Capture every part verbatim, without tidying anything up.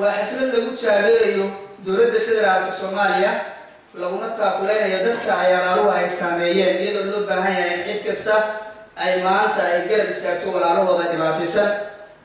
وحفلة لقد شاغيريو دولة فدرالية الصومالية لغنا تاكلين يدك عياروها الساميين يدو لو باهي عيد كستا أي مانتا أي قرب استاكتو والعروضة دباتيسا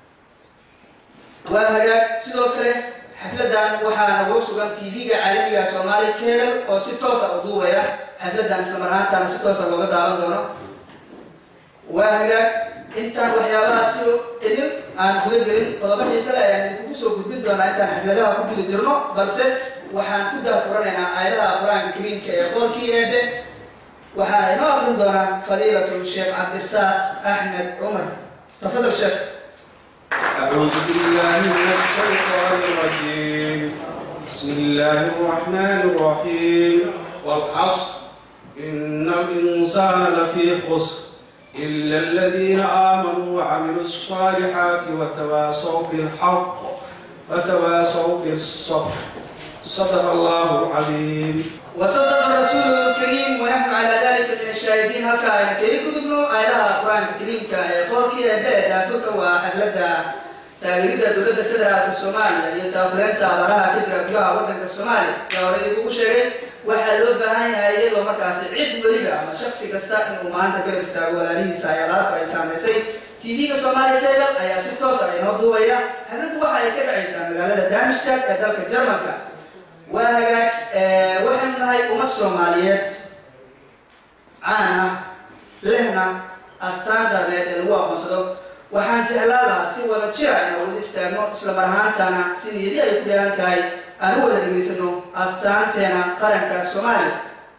وهذا سيدو كله حفلة وحانا وصوغان تيفيغا عالمية صومالي كيبل أو ستوسا أدوبيا حفلة استمرها تانا ستوسا لغا داران دونا وهذا intaan waxyaabahaas idin aan guda gelin qodobo xiiso leh ayaan idinku soo gudbin doonaa intaan xafladaha ku jiri jirno balse waxaan ku daafuranaynaa aayadaha qur-aanka kariimka ee qoolkii eebe waxaa inoo aqrin doonaa fadiilatu sheekh cabdirasaaq axmed cumar tafadal sheekh أعوذ بالله من الشيطان الرجيم بسم الله الرحمن الرحيم والعصر إن الإنسان لفي خسر إلا الذين آمنوا وعملوا الصالحات وتواصوا بالحق وتواصوا بالصبر صدق الله العظيم وصدق الرسول الكريم ونحن على ذلك من الشاهدين هكا أنا كريم كتبنا آيها القرآن الكريم كقول كي أبدا فكرة وأهلها تغريد دولة فدرالية الصومالية يتابعون تابعها كبيرة بجوها وطن الصومالي سأوري يقول شيء waxaa loo baahan yahay iyadoo markaasi cid weliba ama shakhsi kasta inuu maanta garab istaago walaalihiisa ayaalaadku ay saamaysay tv-ga Soomaali Cable ayaa si toos ah inoo duubaya xafladdu waxa ay ka dhacaysaa magaalada Darmstadt ee dalka Jarmalka waa hagaag waxaan nahay ummad Soomaaliyeed caan ah lehna astaan dhaqameed ee lagu aqoonsado waxaan jeclaan lahaa si wada jir ah inaan wada istaagno isla mar ahaantaana si niyadi ay ku dheehan tahay aan wada dhageysano astaanteena qaranka Soomaaliya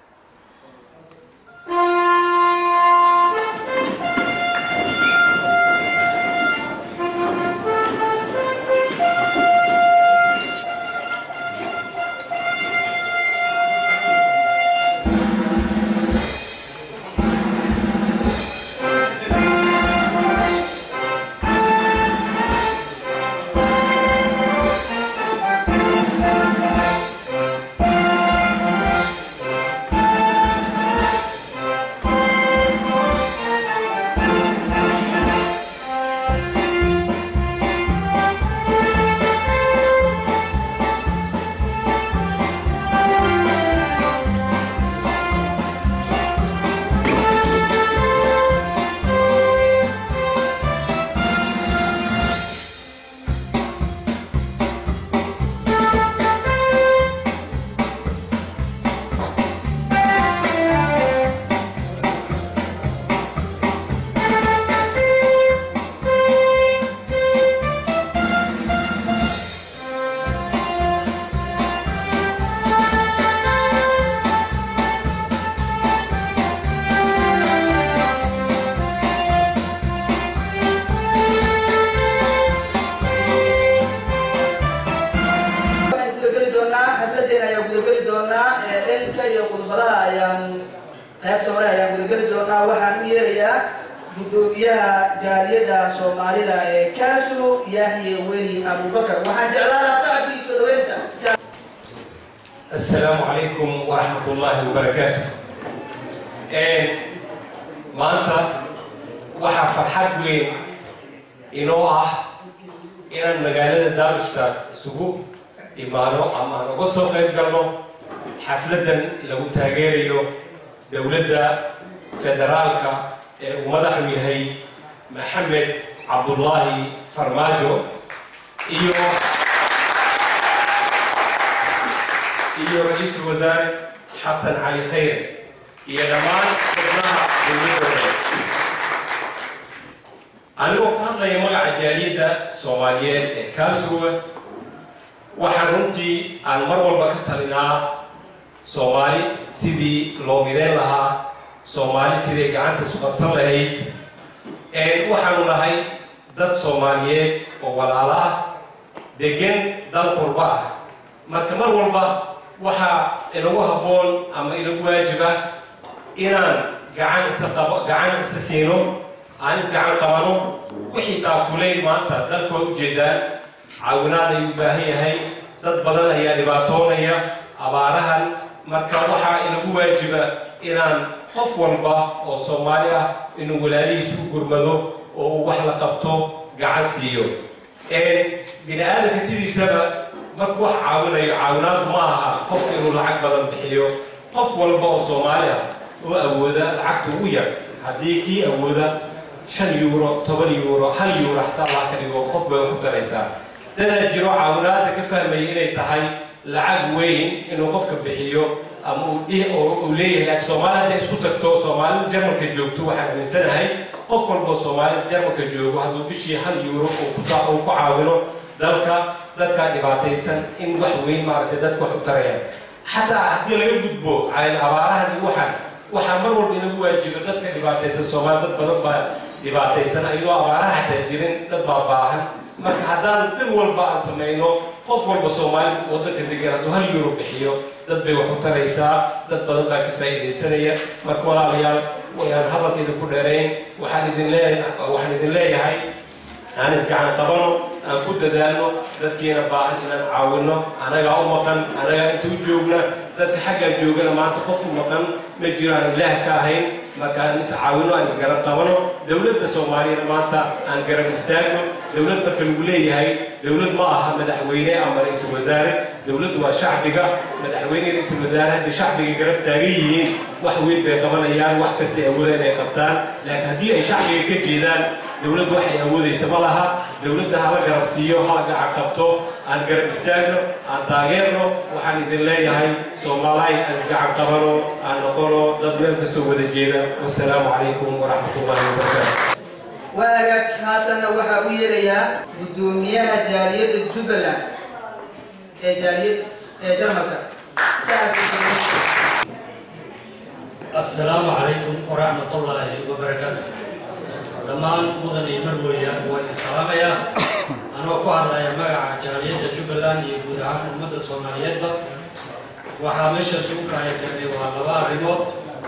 waxaan yeerayaa gudoomiyaha jaaliyada Soomaalida ee Kaasu Yahya Weli Abubakar waxaan jeclaanahay saaxiibkiisa dhaweynta السلام عليكم ورحمة الله وبركاته. maanta waxaa farxad weyn inoo ah inaan magaalada Darmstadt isugu imaano ama aan uga soo qayb galno xafladan lagu taageerayo dowladda federaalka ee uu madaxu yahay Maxamed Cabdullaahi Farmaajo iyo iyo ra'iisul wasaare Xasan Cali Khayre iyo dhammaan xubnaha dowladda. anigoo ku hadlaya magaca jaaliyadda Soomaaliyeed ee Kaasu waxaan runtii aan mar walba ka talinaa Soomaali sidii loo mideyn lahaa Soomaali sidii gacanta isu qabsan lahayd ee waxaanu nahay dad Soomaaliyeed oo walaalo ah degan dal qurba ah marka mar walba waxa inagu habboon ama inagu waajib ah inaan gacan isa qabo gacan isa siino aan is gacan qabano wixii taakuleyn maanta dalka u jeedaan caawinaad ay u baahan yahay dad badan ayaa dhibaatoonaya abaarahan marka waxa inagu waajiba inaan qof walba oo Soomaali ah inuu walaalihiisa u gurmado oo wax la qabto gacan siiyo ee bini'aadamka sidiisaba marka wax caawinayo caawinaad ma aha qofka inuu lacag badan bixiyo qof walba oo Soomaali ah oo awooda lacagta ugu yar haddii kii awooda shan euro toban euro hal euro xataa Allah ka dhigo qof bay ku daraysaa dana jiro caawinaad ka fahmay inay tahay lacag weyn inuu qofka bixiyo ama uu leeyahay Soomaaliya isku tagto Soomaaliya Jarmalka joogto waxaan aaminsanahay qof walba Soomaaliya Jarmalka joogo hadduu bishii hal euro ku caawino dalka dadka dhibaataysan in wax weyn maaragtay dadku wax u tarayaan حتى هدي لقى جدبو على الأبارة اللي واحد واحد مرور إنه واجب ضد كدبات الصومال ضد ضد دبات السنة أيوة أبارة حتى جرين ضد بعضها ما كهذا بالول بعض سمينه قفوا بالصومال وضد كذا ده هل يوروب حيو ضد بيوحط رئيسا ضد ضد كفاية السنة ما كولا ريال ويان هذا كذا كلارين وحن دلله وحن دلله هاي أنا سكان طبعاً أنا كنت دانو ذكينا بعض إن نعاوننا أنا جاو مكان أنا أنتوا جوجنا ذك حاجة جوجنا ما تخافوا مكان مجيران الله كاهين مكان ناس عاوننا أنا سكان طبعاً دولة الصومالية ما تا أنا قرب استاجنا دولة بكلولية هاي دولة ما أهم مدحوينة أما رئيس الوزراء دولة وشعبها مدحوينة رئيس الوزراء هذا شعبي قرب تاريخي وحويد بقبل أيام وحكسي أولا يقطان لكن هذه شعبي كجيدان دولة waxay awoodaysa ma laha dawladda hala garabsiiyo hala gacabto aan garab istaagno aan taageerno waxaan idin leeyahay Soomaaliya aan isgacan qabano aan noqono dad meel ka soo wada jeeda wassalaamu calaykum waraxmatullaahi wabarakaatuh waaga haatan waxa uu yeerayaa gudoomiyaha jaaliyadda Jubbaland ee jaaliyad ee Jarmalka السلام عليكم ورحمة الله وبركاته دمان مدن مروية والسلام يا أنا أقول يا مجا جالية جبلان يبودها مدة صوماليات وحامش سوق هاي كذي وهلا ريموت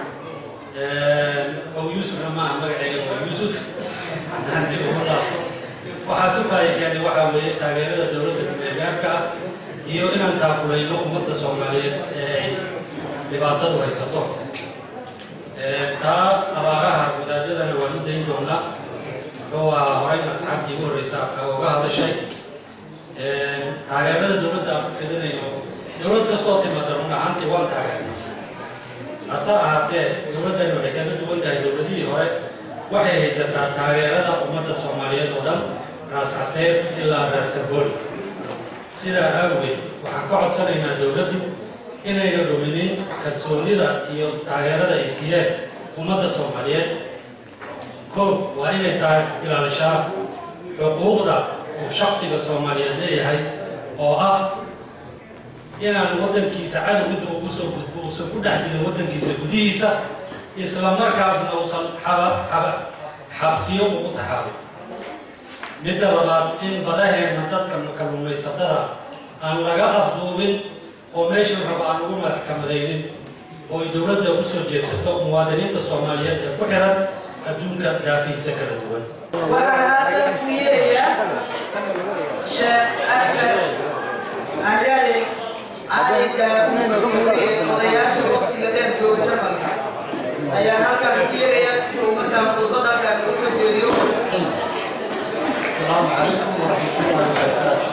أو يوسف ما مجا عيل يوسف عندي والله وحاسب هاي كذي وحاول تغيير الدولة الأمريكية يو إن أنت تقول إنه مدة صوماليات لبعضها ويسطوت تا أبارها ودادنا والدين دولا هو هراي مسحب يقول رئيسا أو هذا الشيء تعرفنا الدولة في الدنيا دولة كستوت ما درنا عن تيوان تعرفنا أصلا هذا دولة دولة كذا دولة كذا دولة دي هراي وحي هي ستا تعرفنا أمة الصومالية دولا راس عسير إلا راس كبول سيدا أوي وحكوا عصرنا دولة إن يدومين كتسوليدا يو تغيردا إسياد أمة الصومالية كو وإن تا إلى الشعب حقوقدا وشخصي الصومالية ليه هاي أو أه إن الوطن كي سعادة ودو وسو وسو كل حد من الوطن كي سكوديسا إسلام مركز نوصل حب حب حبسيو ومتحابي مثل رباطين بداه نتذكر كلمة صدرها أن لقى أفضوبين وماشي ربع نقول محكمتين ودولة وسط جلسة مواطنين الصوماليين كحرا أدونك دافي سكر الدول. وهذا كويريا شاء أكبر على على كويريا مضياش وقت لدين جو جرمك. أيها هكذا كويريا ومتى وضع كان وسط اليوم. السلام عليكم ورحمة الله وبركاته.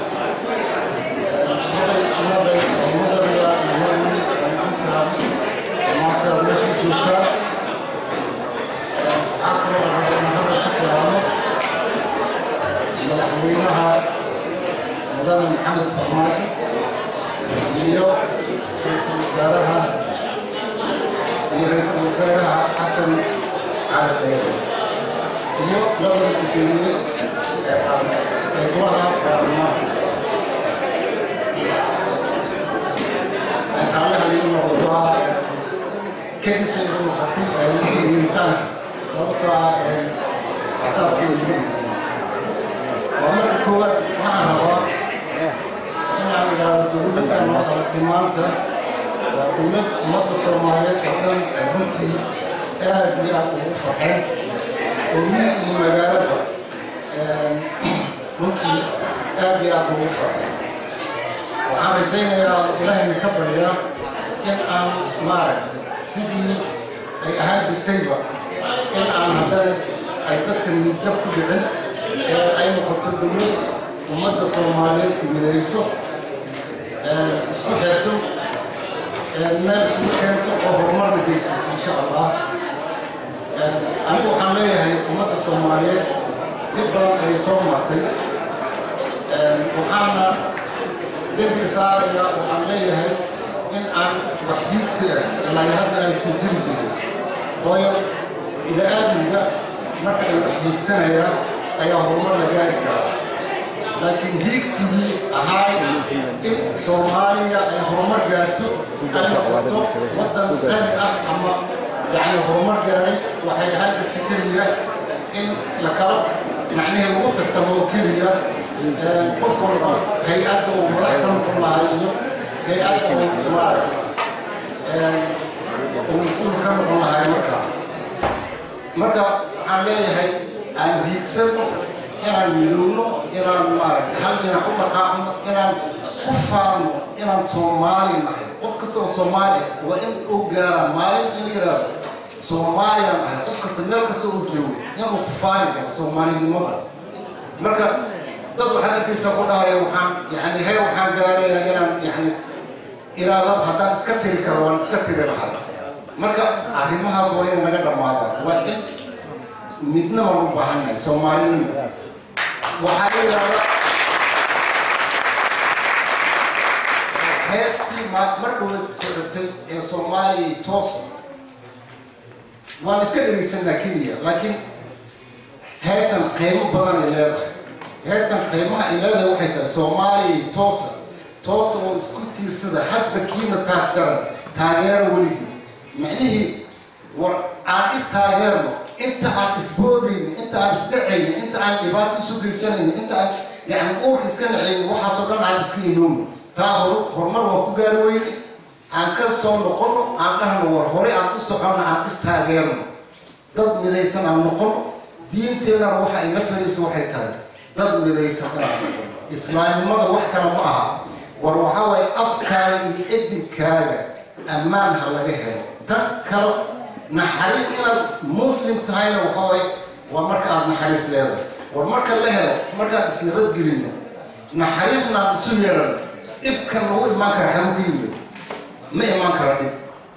مدحوينها مدن محمد فرماجي iyo ra'iisul wasaaraha iyo ra'iisul wasaaraha xasan cali iyo labada gudoomiye ee golaha baarlamaanka على الموضوع كدس المحطين الميتان صوتها حساب البيت ومر كوات مع هوا إن على دولة الوضع التمامة ودولة مصر الصومالية كمان هنتي هذه الوصفة ومن المجال هنتي هذه الوصفة وعاملتين يا إلهي مكبر يا إن أنا مارد سيدي أي أهاد استيبا إن أنا هدرت أي تذكر من جبت بغن أي مخطط دموت ومدى صومالي من يسوع isku xirto meel isku keento oo horumarna geysiiso insha allah anigu waxaan leeyahay ummadda soomaaliyeed dib badan ayay soo martay waxaana dembiga saaraya waxaan leeyahay in aan wax hiigsi ah ilaa hadda aysan jiri jirin waayo bini-aadmiga marka ay wax hiigsanayaan ayaa horumar la gaari karaa laakiin hiigsigii ahaa in soomaaliya ay horumar gaarto ay noqoto waddan qani ah ama yacni horumar gaaray waxay ahaan jirta keliya in la kala macnihii lagu tartamo oo keliya qof walba hay-adda uu madax ka noqon lahaa iyo hay-adda uu maaragt uu mas-uul ka noqon lahaa markaa marka waxaan leeyahay aan hiigsano inaan midowno inaan maaragtay hal dhinac u dhaqaaqno inaan ku faano inaan soomaali nahay qof kasta oo soomaali waa in uu gaaraa maalin in la yidhaahdo soomaaliya nahay qof kasta meel kasta uu joogo inuu ku faani karo soomaalinimada marka dad waxaad arkaysaa ku dhahaya waxaan yani he waxaan gaarayaa inaan yani iraadad haddaan iska tiri karo waan iska tiri lahay marka arrimahaas waa inay naga dhammaadaan waa in midna waan u baahannahay soomaalinimo waxaa la yidhahdaa heestii markooda socotay ee soomaaliya toosa waan iska dhegaysanaa keliya laakiin heesan qiimo badan ay leedahay heestan qiimaha ay leedahay waxay tahay soomaaliya toosa toosa oo isku tiirsada hadba kiina taag daran taageero weligii macnihii war aan is taageerno inta aan isboodayno inta aan isdhacayno inta aan dhibaato isu geysanayno inta aan yacni uurka iska nacayno waxaasoo dhan aan iska iloono taa hor horumar waan ku gaari weyne aan ka soo noqono aan dhahno war hore aan u soconno aan is taageerno dad midaysan aan noqono diinteennana waxa ay la fariisa waxay tahay dad midaysan inaan noqono islaamnimada wax kale ma aha war waxaa waaye afkaaga iyo edibkaaga ammaan ha laga helo tan kale naxariis inaad muslim tahayna waxaa waaye waa marka aad naxariis leedahay war marka la helo markaan isnabadgelinno naxariisna aan isu yeelano dhibkan lagu imaan kara xagu ka yimid ma imaan kara dhib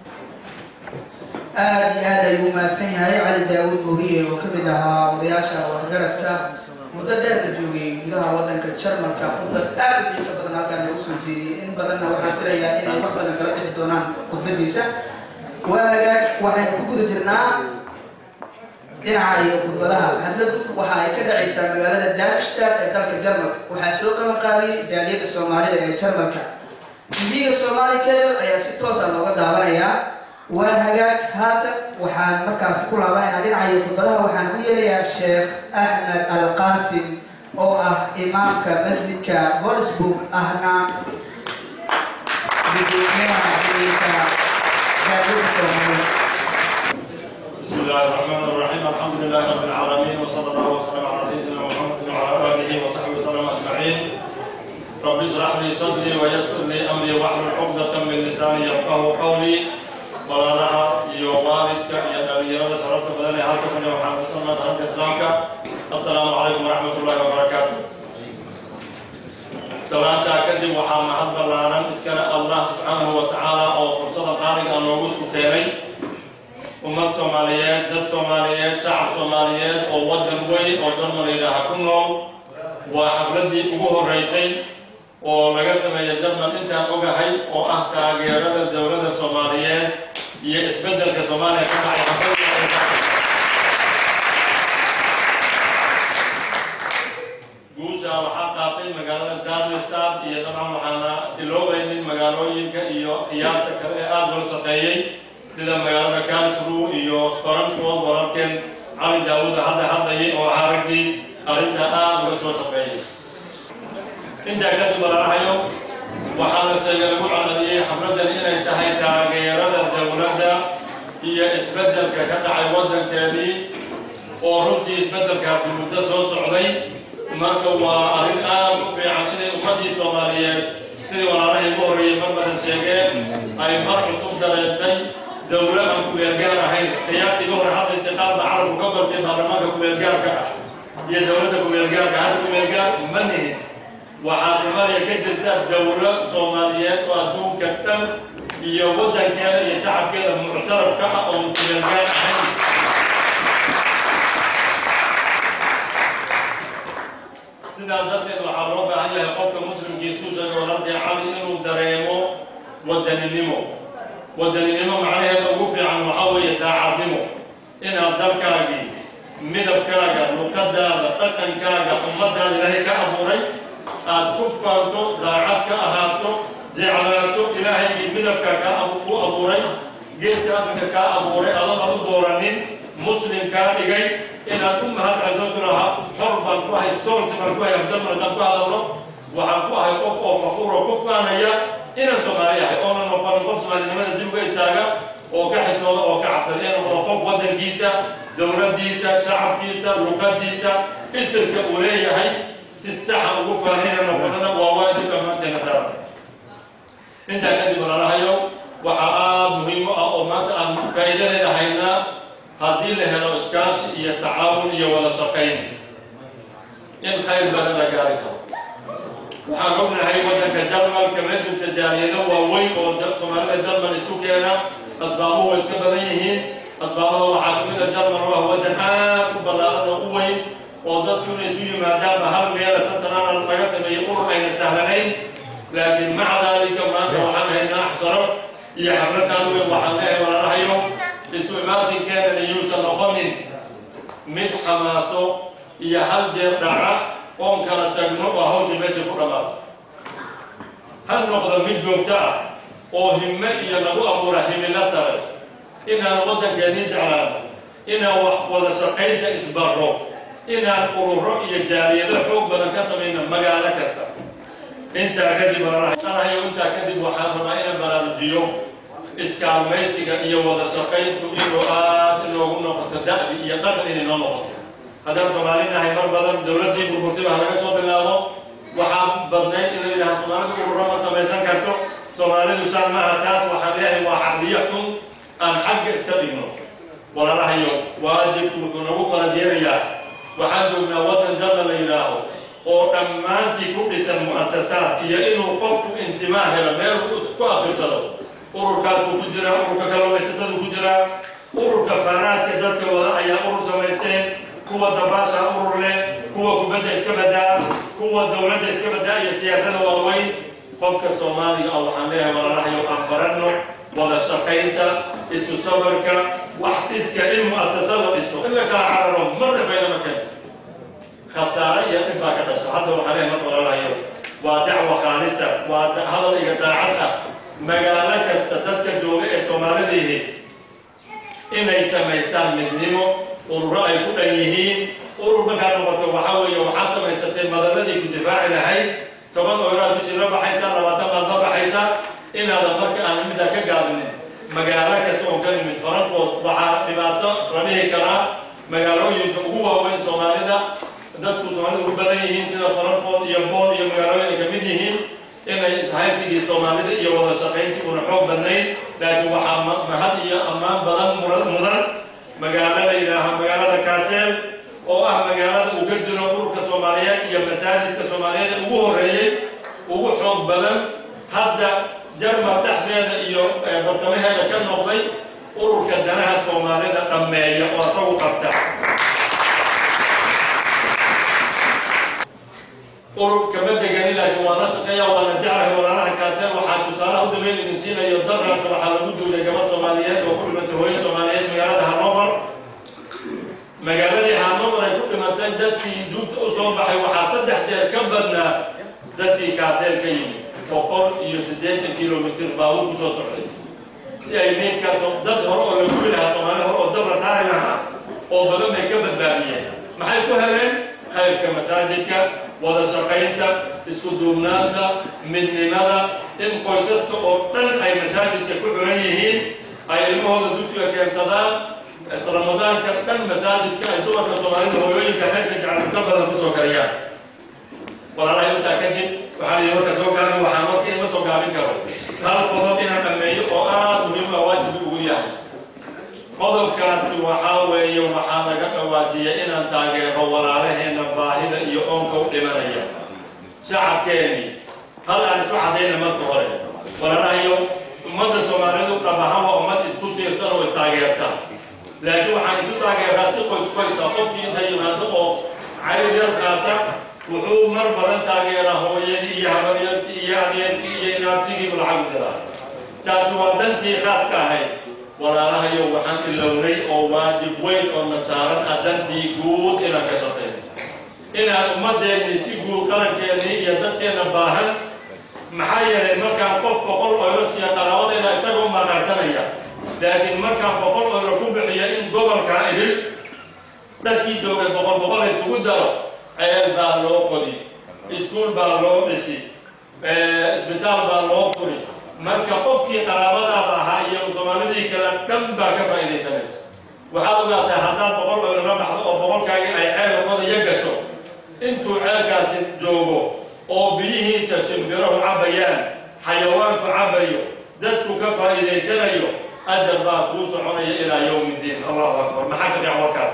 aad iyo aad ayuu mahadsan yahay cali daawud booriye oo ka mid ahaa odayaasha waxgaradka muddo dheerka joogay gudaha waddanka jarmalka khudbad aad u xiiso badan halkaan lagu soo jeediyey in badanna waxaan filayaa inay wax badan kala bixi doonaan khudbadiisa waa hagaag waxaynu ku guda jirnaa dhinaca iyo khudbadaha hadladu waxa ay ka dhacaysaa magaalada Darmstadt ee dalka Jarmalka waxaa soo qaban qaabiyey jaaliyadda Soomaalida ee Jarmalka T V-ga Somali Cable ayaa si toos ah looga daawanayaa waa hagaag haatan waxaan markaas ku laabanaynaa dhinaca iyo khudbadaha waxaan u yeelayaa Sheekh Ahmed Al-Qasim oo ah imaamka masjidka Wolfsburg ahna gudoomiyaha jaaliyadda Soomaalida بسم الله الرحمن الرحيم الحمد لله رب العالمين وصلى الله وسلم على سيدنا محمد وعلى اله وصحبه وسلم اجمعين رب اشرح لي صدري ويسر لي امري واحلل عقدة من لساني يفقهوا قولي ولا لها يوالدك يا نبي الله شرفت بدني هلك من محمد صلى الله عليه وسلم السلام عليكم ورحمه الله وبركاته سلام تاكدي محمد بلانا اسكن الله سبحانه وتعالى او فرصه قارئ ان نوغس كتيري ummad Soomaaliyeed dad Soomaaliyeed shacab Soomaaliyeed oo wadan weyn oo Jarmalka ku nool waa xafladii ugu horeysay oo laga sameeyay Jarmal intaan ogahay oo ah taageerada dawladda Soomaaliyeed iyo isbeddelka Soomaaliya ka dhacay guusha waxaa qaatay magaalada Darmstadt iyo dabcan waxaana iloobaynin magaalooyinka iyo khiyaarta kale ee aad loo shaqeeyay sida magaalada Karlsruhe iyo Frankfurt wararkan cali daawud hadda hadayay oo aragtay arinta aad uga soo shaqeeyay inta ka dib larahayo waxaa la sheegay lagu caladiyay xafladan inay tahay taageerada dawladda iyo isbeddelka ka dhacay wadankeedii oo runtii isbeddelkaasi muddo soo socday marka waa arin aad u fiican inay ummadii Soomaaliyeed sidii walaalahay ugu horeeyay marbadan sheegeen ay mar cusub dareentay دولة كوبيلجار هاي خيارات يظهر هذا استقلال بعرب وقبل في برلمان كوبيلجار كا هي دولة كوبيلجار هذا كوبيلجار منه waxaa Soomaaliya ka jirta dawlad Soomaaliyeed oo adduunka dhan iyo waddankeeda iyo shacabkeeda muctarafka ah oo mutilgaan ahayn sidaa darteed waxaa loo baahan yahay qofka muslimkiisu sheego walaalkii cali inuu dareemo wadaninimo wadaninimo macnaheeda ugu fiican waxaa weeye daacadnimo inaad dalkaagii midabkaaga luqadaada dhaqankaaga ummadaada ilaahay ka abuuray aad ku faanto daacad ka ahaato jeclaato ilaahaygi midabka ka u abuuray geeska afrika ka abuuray adoon aad u dooranin muslim kaa dhigay inaad u mahad celiso lahaa xor baan ku ahay stoorsi baan ku ahay afdal baan ku hadalno waxaan ku ahay qof oo faquur oo ku faanaya inaan Soomaali ahay oo noqon qof Soomaalinimada dib uga istaaga oo ka xisooda oo ka cabsada inuu noqdo qof waddankiisa dawladdiisa shacabkiisa luqadiisa isirka uu leeyahay si sax ah ugu faanina noqonada waa waajib amaanteena saaran inta kadib walaalahayo waxa aad muhiim ah oo maanta aan faa'iidadeeda haynaa haddii la helo iskaashi iyo tacaawun iyo wada shaqayn in khayr badan la gaari karo waxaan ognahay waddanka Jarmalka ma jirta jaaliyado waaweyn oo Soomaalida Jarmal isu keena asbaabuhu way iska badan yihiin asbaabaha waxaa kamid ah Jarmal waa waddan aad u ballaaran oo u weyn oo dadku inay isu yimaadaan hal meel santanaan laga sameeyo urur ayna sahlanayn laakiin maca daalika maanta waxaan haynaa sharaf iyo xafladaad weyn waxaan leeyahay walaalahayo isu imaatinkeena iyuusan noqonin mid xamaaso iyo hal jeer dhaca oon kala tagno oo hawsha meesha ku dhammaato hal noqdo mid joogto ah oo himme iyo lagu abuura himilo sare inaan waddankeennii jeclaano inaan wax wada shaqaynta isbarro inaan ururo iyo jaaliyado xoog badan ka samayno magaalo kasta intaa kadib walaalahayo intaa kadib waxaan rabaa inaan baraarujiyo iskaalmaysiga iyo wada shaqayntu inuu aad inoogu noqoto da'bi iyo dhaqan inay noo noqoto haddaan Soomaali nahay mar badan dawladdii burburtay baa laga soo bilaabo waxaa badnayd in la yidhaha Soomaalidu ururo ma samaysan karto Soomaalidu saan maaha taas waxaan leeyahay waa caqliyo xun aan xagga iska dhigno walaalahayo waajibku wuxuu nagu faladeerayaa waxaan joognaa waddan Jarmal la yidhaaho oo dhammaantii ku dhisan mu'asasaad iyo inuu qofku intimaa helo meel ku aqirsado ururkaas uu ku jiraa ururka kalluumaysatada ku jiraa ururka faanaadka dadka wada ayaa urur samaysteen kuwa dabaasha urur leh kuwa kubadda iska badaa kuwa dawladda iska badaa iyo siyaasadda waaweyn qofka Soomaaliga ah waxaan leeyahay walaalahayo aan baranno wada shaqaynta isu sabarka wax iska in mu'asasada dhiso in la kala cararo marna fayda ma keento khasaare iyo dhib baa ka dhasha hadda waxaan leeyahay mar walaalahayo waa dacwo khaalisa waa hadal iga daacad ah magaalo kasta dadka jooga ee Soomaalidiihi inay samaystaan midnimo ururo ay ku dhan yihiin urur markaa noqoto waxaa weeye waxaad samaysatay madaladii ku difaaci lahayd toban oyraad bishii la baxaysaa labaatan baad la baxaysaa inaadan marka aan middaa ka gaabinin magaalo kasta oo ka nimid farankood waxaa dhibaato la dhihi karaa magaalooyinka ugu waaweyn Soomaalida dadku Soomaalida ugu badan yihiin sida farankood iyo boon iyo magaalooyin ay ka mid yihiin inay ishaysigii Soomaalida iyo wada shaqayntii una xoog badnayn laakiin waxaa mahad iyo ammaan badan mudan magaalada ilaaha magaalada Kaaseel oo ah magaalada uu ka jiro ururka Soomaaliyeed iyo masaajidka Soomaaliyeed ugu horeeyay ugu xoog badan hadda Jarmal dhexdeeda iyo bartamaheeda ka noqday ururka danaha Soomaalida dhameeya oo asagu qabta ururka madagani laakiin waa la shaqeeya waa la jeclahay walaalaha Kaaseel waxaa tusaale u dambeyn idin siinayo darranta waxaa lagu joogay gabadh Soomaaliyeed oo ku dhimatay hooyo Soomaaliyeed magaalada Hanover magaaladii Hanover ay ku dhimatay dadkii duubta u soo baxay waxaa saddex jeer ka badnaa dadkii Kaaseel ka yimid boqol iyo siddeetan kilomitir baabuur ku soo socday si ay meydkaas dad hore oo lagu bilaha Soomaali hore oo dab la saari lahaa oo badan bay ka badbaadiyeen maxay ku heleen khayrka masaajidka wada shaqaynta isku duubnaanta midnimada in qoysaska oo dhan ay masaajidka ku xiran yihiin ay ilmahooda dugsiga keensadaan ramadaanka dhan masaajidka ay dumarka Soomaalida hooyooyinka xeerka jacalka badan kusoo kariyaan walaalahay intaa kadib waxaan idin marka soo gaabin waxaan marka in la soo gaabin karo hal qodob inaan dhameeyo oo aad muhiim ah waajib ugu yahay qodobkaasi waxaa weeye waxaa laga dhawaajiyay inaan taageero walaalaheena baahida iyo oonka u dhimanaya shacabkeena هل أنا سو عدينا ما تقولي ولا رأيه أمد الصوماليين طبعا هو أمد إسكوتي يصير واستعجلتها لكن waxaan isu taageeraa si qoys qoys ah qofkii inta yimaado oo cayl yar qaata wuxuu mar badan taageeraa hooyadii iyo habaryartii iyo adeerkii iyo inaabtigii lacag u diraa taasi waa dantii khaaska ahayd walaalahayo waxaan ilownay oo waajib weyn oo na saaran ah dantii guud inaan ka shaqeyno inaan ummaddeennii si guud qarankeennii iyo dadkeenna baahan maxaa yeelay markaan qof boqol euro siiya qaraabadeeda isaga u maqaarsanaya laakiin markaan boqol euro ku bixiya in gobolka idil dadkii joogay boqol boqol isugu daro ceel baa loo qodi iskuul baa loo dhisi isbitaal baa loo furi marka qofkii qaraabadaada ahaa iyo soomaalidii kale dhan baa ka faa'iidaysanaysa waxaad ogaataa haddaad boqol euro la baxdo oo boqolkaagii ay ceel wadaya gasho intuu ceelkaasi joogo oo biyihiisa shimbirahu cabayaan xayawaanku cabayo dadku ka faa'iidaysanayo أجر بقى كوسو عناية إلى يوم الدين الله أكبر ما حكى في عوكاس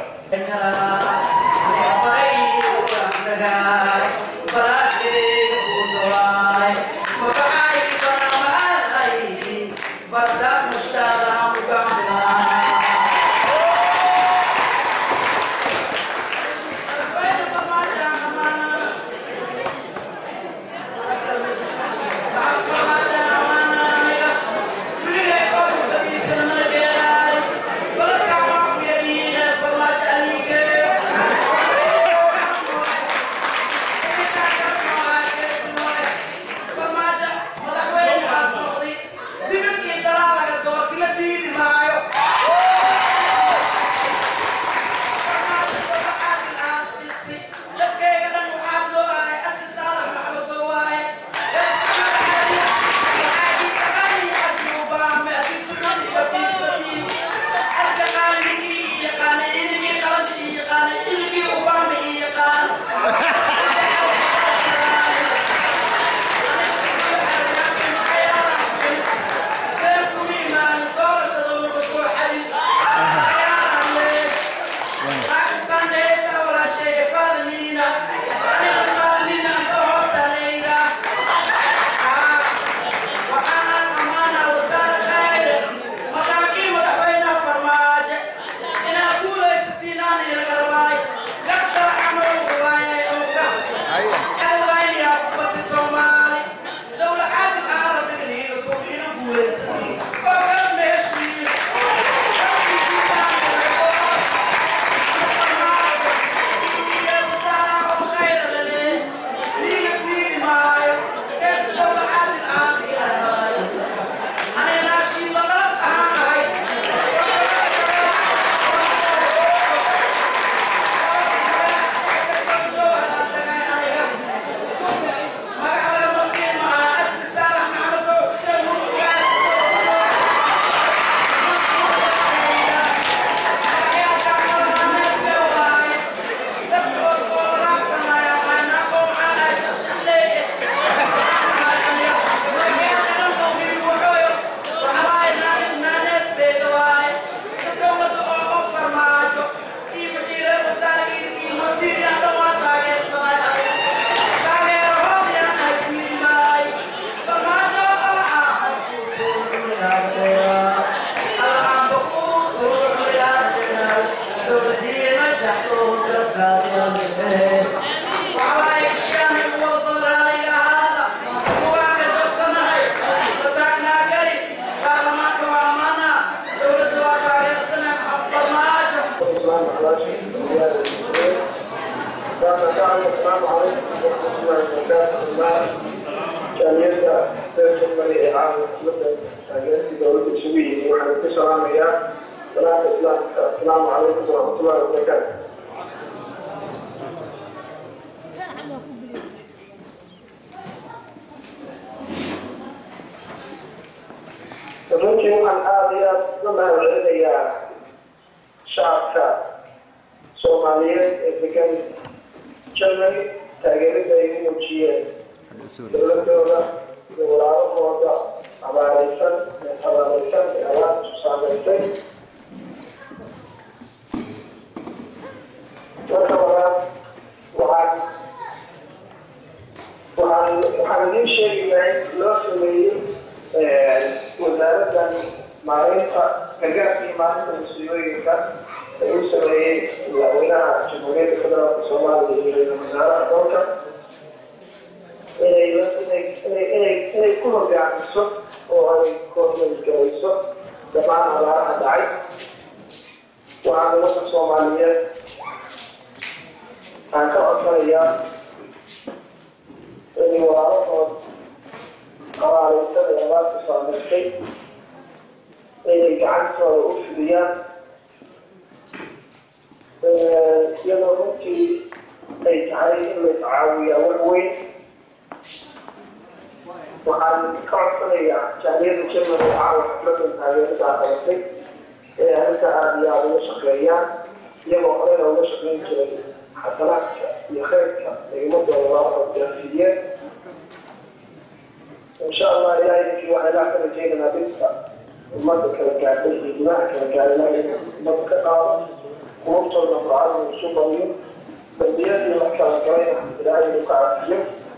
السلام عليكم ورحمة الله وبركاته. ممكن أن آتي ثم إلي شعب صومالية إذا كان جمعي تغيير دائم وجيه دولة دولة دولة موضع على رئيسان على رئيسان على سامريكان وكمان وعن وعن وعن شيء loo sameeyey wasaaraddan maareynta gargaarka iyo maalinta musiibooyinka ee uu sameeyey madaxweynaha jamhuuriyadda federaalka soomaaliya iyo ra-iisul wasaaraha dalka inay inay inay inay ku hogaamiso oo ay koormeysgarayso dhammaan abaaraha dhacay waxaan ummadda soomaaliyeed aan ka codsanayaa inay walaalahood abaaraysada abaarta saameysay inay gacantooda u fidiyaan iyadoo runtii ay tahay in la iscaawiyaa wax weyn waxaan ka codsanayaa jaaliyada Germany caawa xafladan taageerada qabatay ee arrinta aada iyo aada uga shaqeeyaan iyagoo horena uga shaqeyn jiray xasanaadka iyo khayrka ay ummadooda loo gaarsiiyeen insha allah ilaahay ninkii waxaa ilaa ka rajeynaynaa dhibka ummadda kala gaadhay iyo gudaha kala gaadhay ummadda ka qaado qulubtooda qur'aanka isu badiyo dambiyadii la kala galayna ilaahay inuu ka cafiyo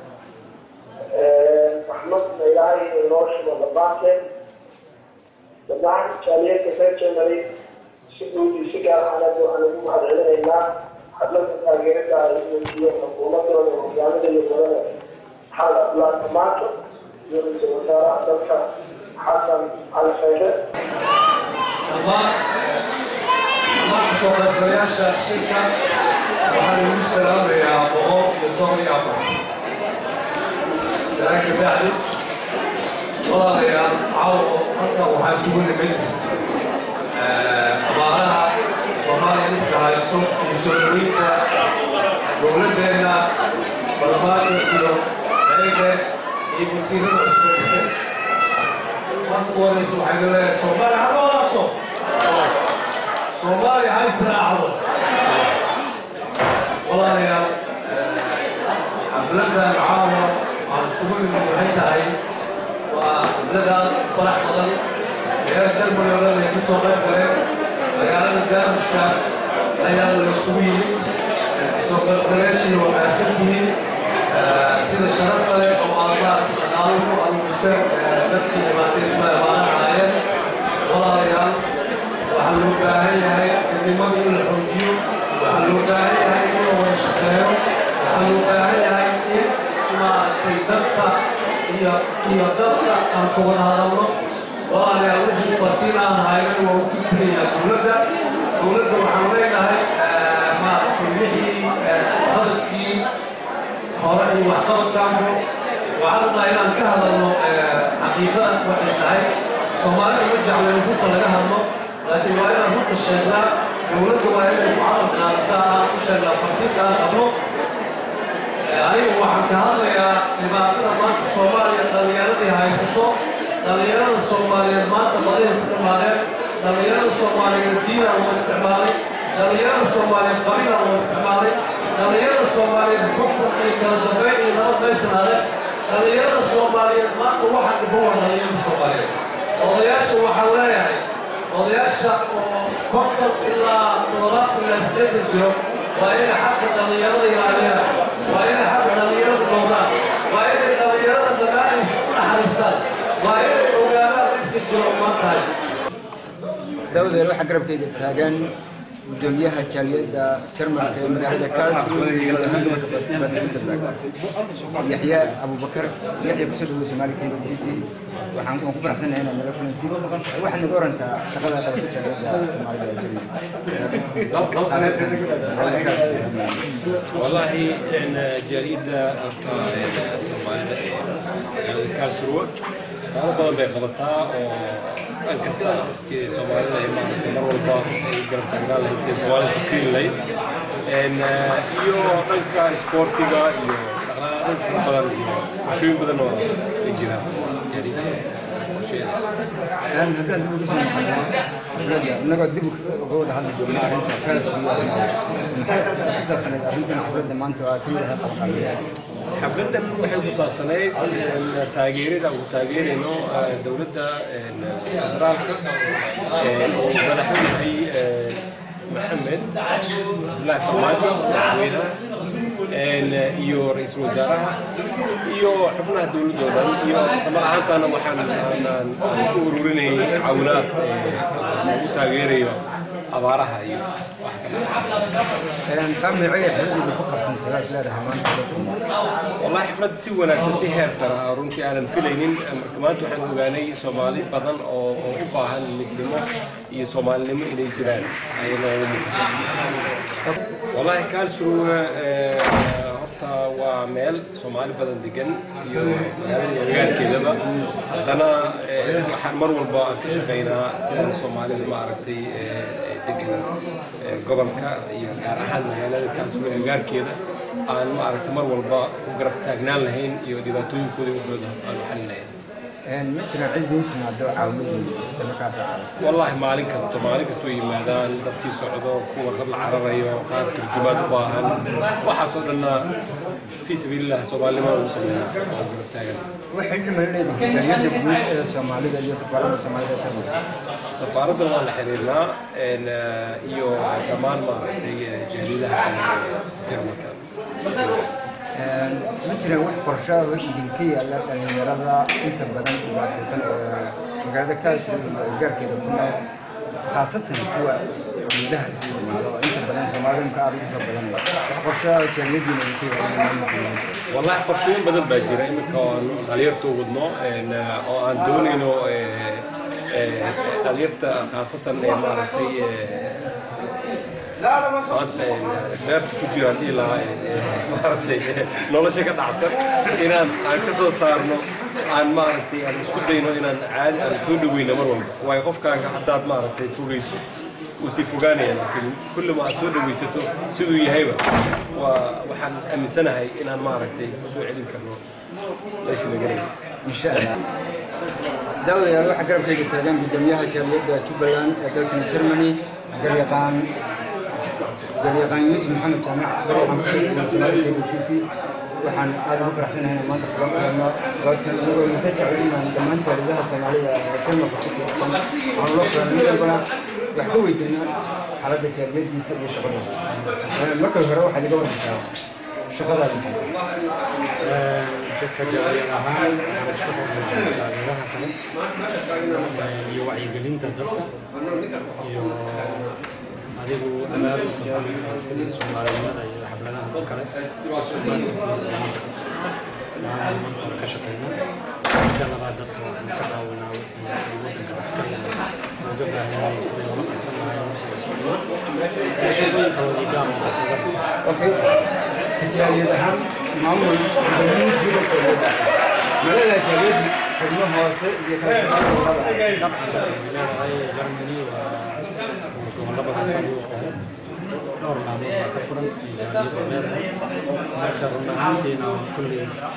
رحمتنا إلهي ونوشنا بالباطل طبعا جالية تفجمري سيدي سيجار على دو على دو على علم الله حضرتك تاجرت على المسيح حكومته والقيادة اللي حال الله تماكن يريد وزارة حضرتك حسن على خير الله الله شكرا سريعة شركة وحنا السلام يا أبو بالضبط يا أبو لكن بعد والله يا عو حتى وحاسبون بنت أمارها ومالي أنت هايستون يسولوين دولتنا برباد يسولو عيدة يبسيرون أسولوين وانتوان يسولو حيدوين صومالي حبواتو صومالي هاي سراعة والله يا حفلتنا معاوة السبل المهمة هاي وزاد فرح فضل يا الدرب الأولاد اللي بيسوا غير كلام مجال الدار مشكلة أيام الأسبوعية سوق القراشي ومعرفته سيد الشرف عليه أو الله تعالوا على المستوى ذكي ما تسمع معنا عاية والله ريال وحلو كاهي هاي اللي ما بيقول الحجيو وحلو كاهي هاي هو الشقير وحلو كاهي هاي ما تقدر هي هي دقة أن تكون هذا وأنا أقول فتينا عن هاي ووقت بين دولة دولة محمدين هاي ما تنهي هذا الشيء خارجي وحدة كامل وعرضنا إلى أن كهذا حقيقة وحدة هاي سومالي يرجع للفوق لجهنم لكن وين الفوق الشجرة دولة وين المعارض نالتها وشجرة فتيك أبو أيوة وحنا كهذا يا لبعضنا ما الصومالي دليلة هاي ستو دليلة الصومالي ما تبغى تبغى دليلة الصومالي الدين المستعماري دليلة الصومالي القبيلة المستعماري دليلة الصومالي الحكم الكذابين ما بيس هذا دليلة الصومالي ما هو واحد هو دليلة الصومالي وضياش وحلايا وضياش فقط إلا طرف إلى سديد الجروب وإلى حق دليلة عليها وإلى حق دليلة الدولار وإلى دليلة الزمان حرستان وإلى أوغانا الجروب ما تاج دولة روح أقرب كده تاجن ودنياها جالية ترمى مدارة كاس يحيى أبو بكر يحيى كسر هو سماري كان تيجي وحنكون خبر حسن هنا نلقون تيجي واحد نقول أنت شغال هذا جالية سماري والله إن جريدة سومالية يعني كالسرور أنا بقول بقبضها الكسر سي سومالية هي ما مرة والباق قرب تقرأ لها سي سومالية سكين لي إن يو رنكا سبورتيغا يو رنكا بدن شو بدن ولا يجينا جريدة شيء أنا هذا اللي بقول سمع أنا قد دبك هو ده هذا الجملة كاس حفلة ما أنت كلها طبعا حفلة waxay ku saabsanayd taageerada uu taageerayno dawladda federaalka ee madaxweynaha Maxamed Abdullahi Farmaajo madaxweynaha iyo ra'iisul wasaaraha iyo xubnaha dowladda oo dhan iyo samar ahaantaana waxaan aan ku ururinay caawinaad lagu taageerayo abaaraha iyo wax kale فامي عيد حلو بقبسن ثلاث لا رحمان والله حفلة si wanaagsan si heer sare ah runtii aanan filaynin kamaad waxaan ogaanay Soomaali badan oo u baahan midnimo iyo Soomaalinimo inay jiraan ayna والله Karlsruhe horta waa meel Soomaali badan degan iyo magaalada agagaarkeedaba haddana waxaan mar walba ka shaqeynaa sidaan Soomaalida ma aragtay degan gobolka iyo gaar ahaan magaalada Karlsruhe agagaarkeeda aan ma aragtay mar walba u garab taagnaan lahayn iyo dhibaatooyinkooda u dhow aan xal lahayn ما تنا عندي أنت مع دو عاوني استمكاس عارس والله مالك كستو مالك كستو يمادان دتي سعودو كور قبل عربية وقاد ترجمات باهن وحصل لنا في سبيل الله سوالي ما وصلنا وحنا من اللي بجانب الجنود الصومالي ده سفارة الصومالية تمام سفارة الله حريرنا إن يو كمان ما هي جديدة جرمكا مثلا واحد قرشة وإنجليزية على المرضى أنت بدن بعد سنة وقاعد كاش جار كده كنا خاصة هو ده استعمال أنت بدن سماعة مكابل سب بدن قرشة جديدة من والله قرشين بدل باجرة إنك كان غيرت وضنا إن عندوني إنه غيرت خاصة إماراتي maanta beerta ku jiraan ilaa maaragtay nolosha ka dhacsan inaan aan ka soo saarno aan maaragtay aan isku dayno inaan caadi aan soo dhaweyno mar walba waayo qofkaaga haddaad maaragtay fogeyso uu sii fogaanaya laakiin kulli ma aad soo dhaweysato siduu yahayba waa waxaan aaminsanahay inaan maaragtay ku soo celin karno meesha laga rabay insha Allah dawada yaa waxa garabkayga taagan gudoomiyaha jaaliyadda Jubbaland ee dalka Germany garyaqaan garyaqaan Yusuf Maxamed Jaamac garyaqaan Soomaaliya T V waxaan aad ugu faraxsanahay maanta kulanka goobtan anigoo muddo jeclaan dhammaan jaaliyadaha Soomaalida ee Jarmalka ku jiraan aan loo qabanayna wax ka weydiinaa xaaladda jaaliyadiisa iyo shaqadiisa marka hore waxaa laga warbixiyaa shaqadaada jadka jaaliyad ahaan waxaan isku xirnay jaaliyadaha kale iyo wacyigelinta dadka iyo adigu abaabulka sidii Soomaalinimada iyo xafladaha oo kale Soomaalida waxaan ka shaqeynaa dadka labaad dadka ka daawanaa waddanka dhexgalka uga baahan sidii loo qabsan lahaa shaqooyinka wadi gaar oo qabsada okay jaaliyad ahaan maamul jaaliyad ماذا جريد كلمة هوسة يكلم هاي جرمني وشغل بقى صديق دور نامي كفر جالية بمير ذكر نعمتنا كل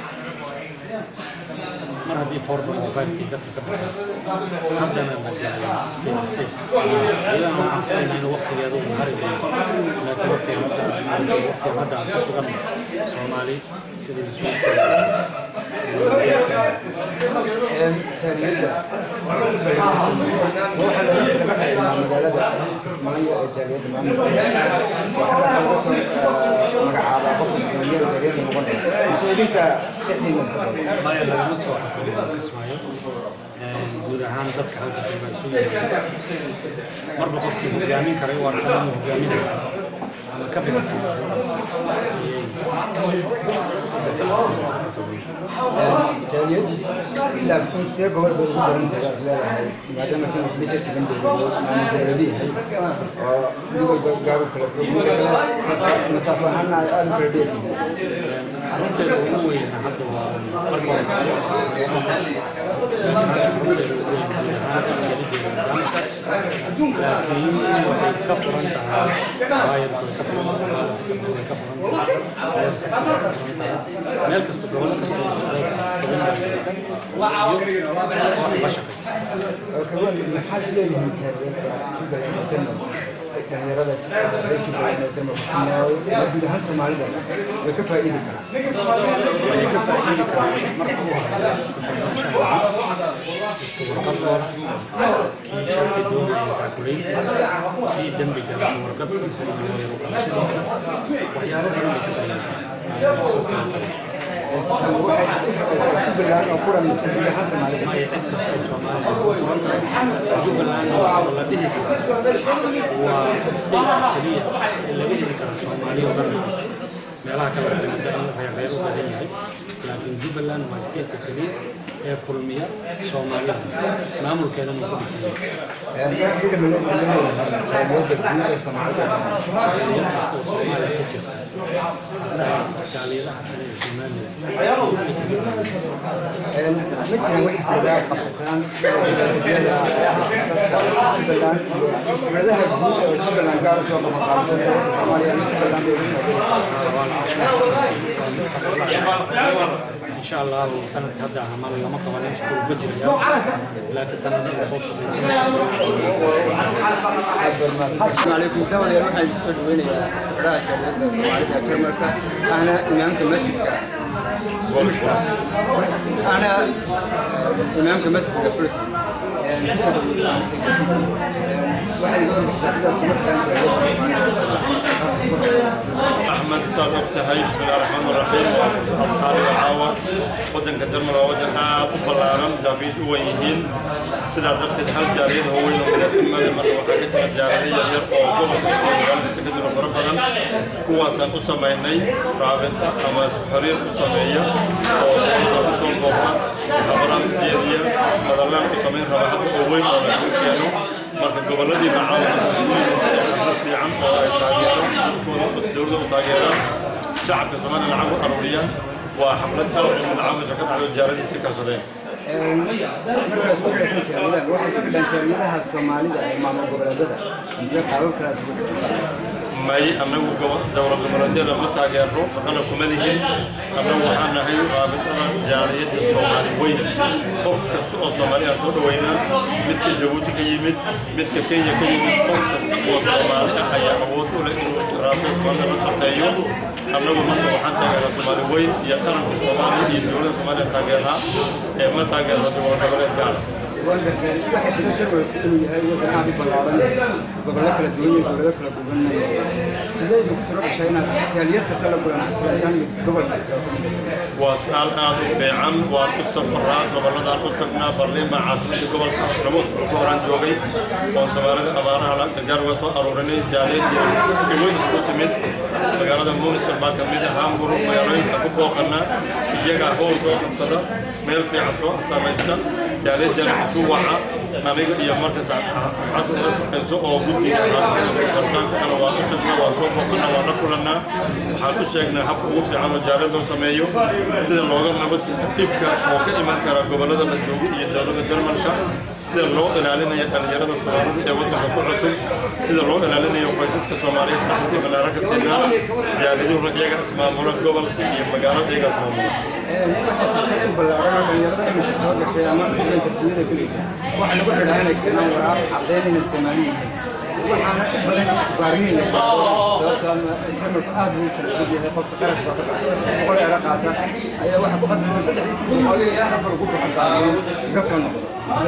مرة دي فورد وفايف كي دخل كبر خدنا مجال ستيل ستيل إذا ما عرفنا إنه وقت يدوم هرب لكن وقت هذا وقت هذا تسوق سومالي سيدي بسوق جالية روح المجالات اسماعيلية جالية المعمول وحنا خلصنا مقعدة بقول جالية جالية المغنى مسؤولين كإحدى المسؤولين ما يلا المسوح اسماعيل guud ahaan dadka halka jooga Soomaaliya marba qofkii hogaamin karay waa inuu hogaamin ama ka bixi جالية إلا كنت يقول بالقدرن تجارب ما دام كنا بنيجي تجنب من الجالية ويقول جارو كلا مسافة هنا ألف ربيع أنت لو هو ينحدد أربعة لكن كفر انتهى غاير كفر كفر غير سكسي مالك استقبال كمان المحاسن اللي هي شو ده السنة يعني رضا ليش بعدين تم كنا نبي نحس مع هذا وكيف إيدك كيف إيدك مرحبا اسكو قبر كي شرط دون تاكلين في دم بجد ورقب في سنة ويروح وحياه اللي كيف جبلان أو كرة مستقبلية حسن على ما يتكسر جبلان ولده وستيل كبير اللي بيجي كان الصومالي وبرنامج meelaha kale ee dadka reer reer u badan yahay laakiin Jubbaland waa state kaliya ee kulmiya Soomaaliya maamulkeedana ku dhisan yahay ee sida loo filayo taayada gudaha Soomaaliya ee kasta Soomaaliya ku jirta taaliyaha kale ee Soomaaliya ee midna wax kala qabtaan Jubbaland wadaha guud ee Jubbaland gaar soo qabanqaabsan Soomaaliya Jubbaland إن شاء الله سنة هذا عمل لما كمان يشتغل فجر لكن سنة الصوص السلام عليكم كمان يروح الجسد وين استقرار السوالف ترمرك أنا إمامك مسجد أنا إمامك مسجد فلسطين أحمد صاحب تهيئ بسم الله الرحمن الرحيم وصحة قارئ العاوة ودن كترمر ودن آد وبلارم دافيس ويهين سيدا درت الحل جارين هو إنه من اسمه لما وحاجة الجارية يرقى وقوم بسكين تكدر فرقا هو سان أسميني رابط أما سحرير أسمية وإذا أسم فوقا أمران زيادية مدلان أسمين رواحات أوين ومسؤول كانوا marka goboladii macaawinta mas'uuliyiinta fiican oo ay taageeraan dowladda u taageeraan shacabka Soomaaliya lacag u aruuriyaan waa xaflad aad u macaawinta ka dhacdo jaaradii kasadeen markaas ku xidhan jaaliyada waxay ku xidhan jaaliyadaha Soomaalida ee maamul goboleedyada misla qaabab kala duwan may anagu dowlad goboleedyada ma taageero shaqana kuma lihin anagu waxaan nahay qaabada jaaliyada Soomaali weyn qof kasta oo Soomaaliya soo dhaweynaa midka Djibouti ka yimid midka Kenya ka yimid qof kasta oo Soomaali ah ayaa awood u leh inuu raadis fadlan la shaqeeyo anagu marka waxaan taageeraa Soomaali weyn iyo qaranka Soomaaliya iyo dowladda Soomaaliya taageeraa ee ma taageero dowlad goboleedka waxay jira jarway inuu yahay wadan aad u ballaaran gobollo kala duwan iyo gobollo kala duwan sidee ugu soo dhashay inaad jaaliyad kasta la kulanaysan gobol kasta waa su'aal aad u fiican waa u safaraa gobolladaan u tagnaa barliima caasimadda gobolka Shamuus oo horaan joogay oo Soomaalida abaaraha la gargaar uga soo aruurinay jaaliyad iyo degmooyin isku timid magaalada Muqdisho baa ka mid ah Hamburg magaalooyinka ku booqanaa iyaga hool soo qabsada meel fiican soo samaysta jaaliyadda suwaca aniga iyo marka saacad ay soo oo guddiga ana waa u tagnaa waa soo booqanaa waa la kulanaa waxaan u sheegnaa habka ugu fiican oo jaaliyadda sameeyo sida looga nabad dhibka oo ka iman kara gobollada la joogo iyo dowladda Jarmalka sida loo ilaalinayo dhalinyarada Soomaalida ee waddanka ku cusub sida loo ilaalinayo qoysaska Soomaaliyeed xasaasi ballaaran ka siinaa jaaliyaduhu iyaga ismaamula gobolka iyo magaalada iyaga ismaamula waxay ballaaran dhalinyarada inay soo gashay ama isla tartiyada kulisa waxa lagu xidhaanay kanaan waraaq caddeynayna Soomaaliya waxaana badan baariin sababtoo ah Jarmalka aad buu kala yahay qofka qarabka qol ay qaata ayaa waxa ku qasbay saddex Soomaaliya afar ugu baxaan ka soo noqdo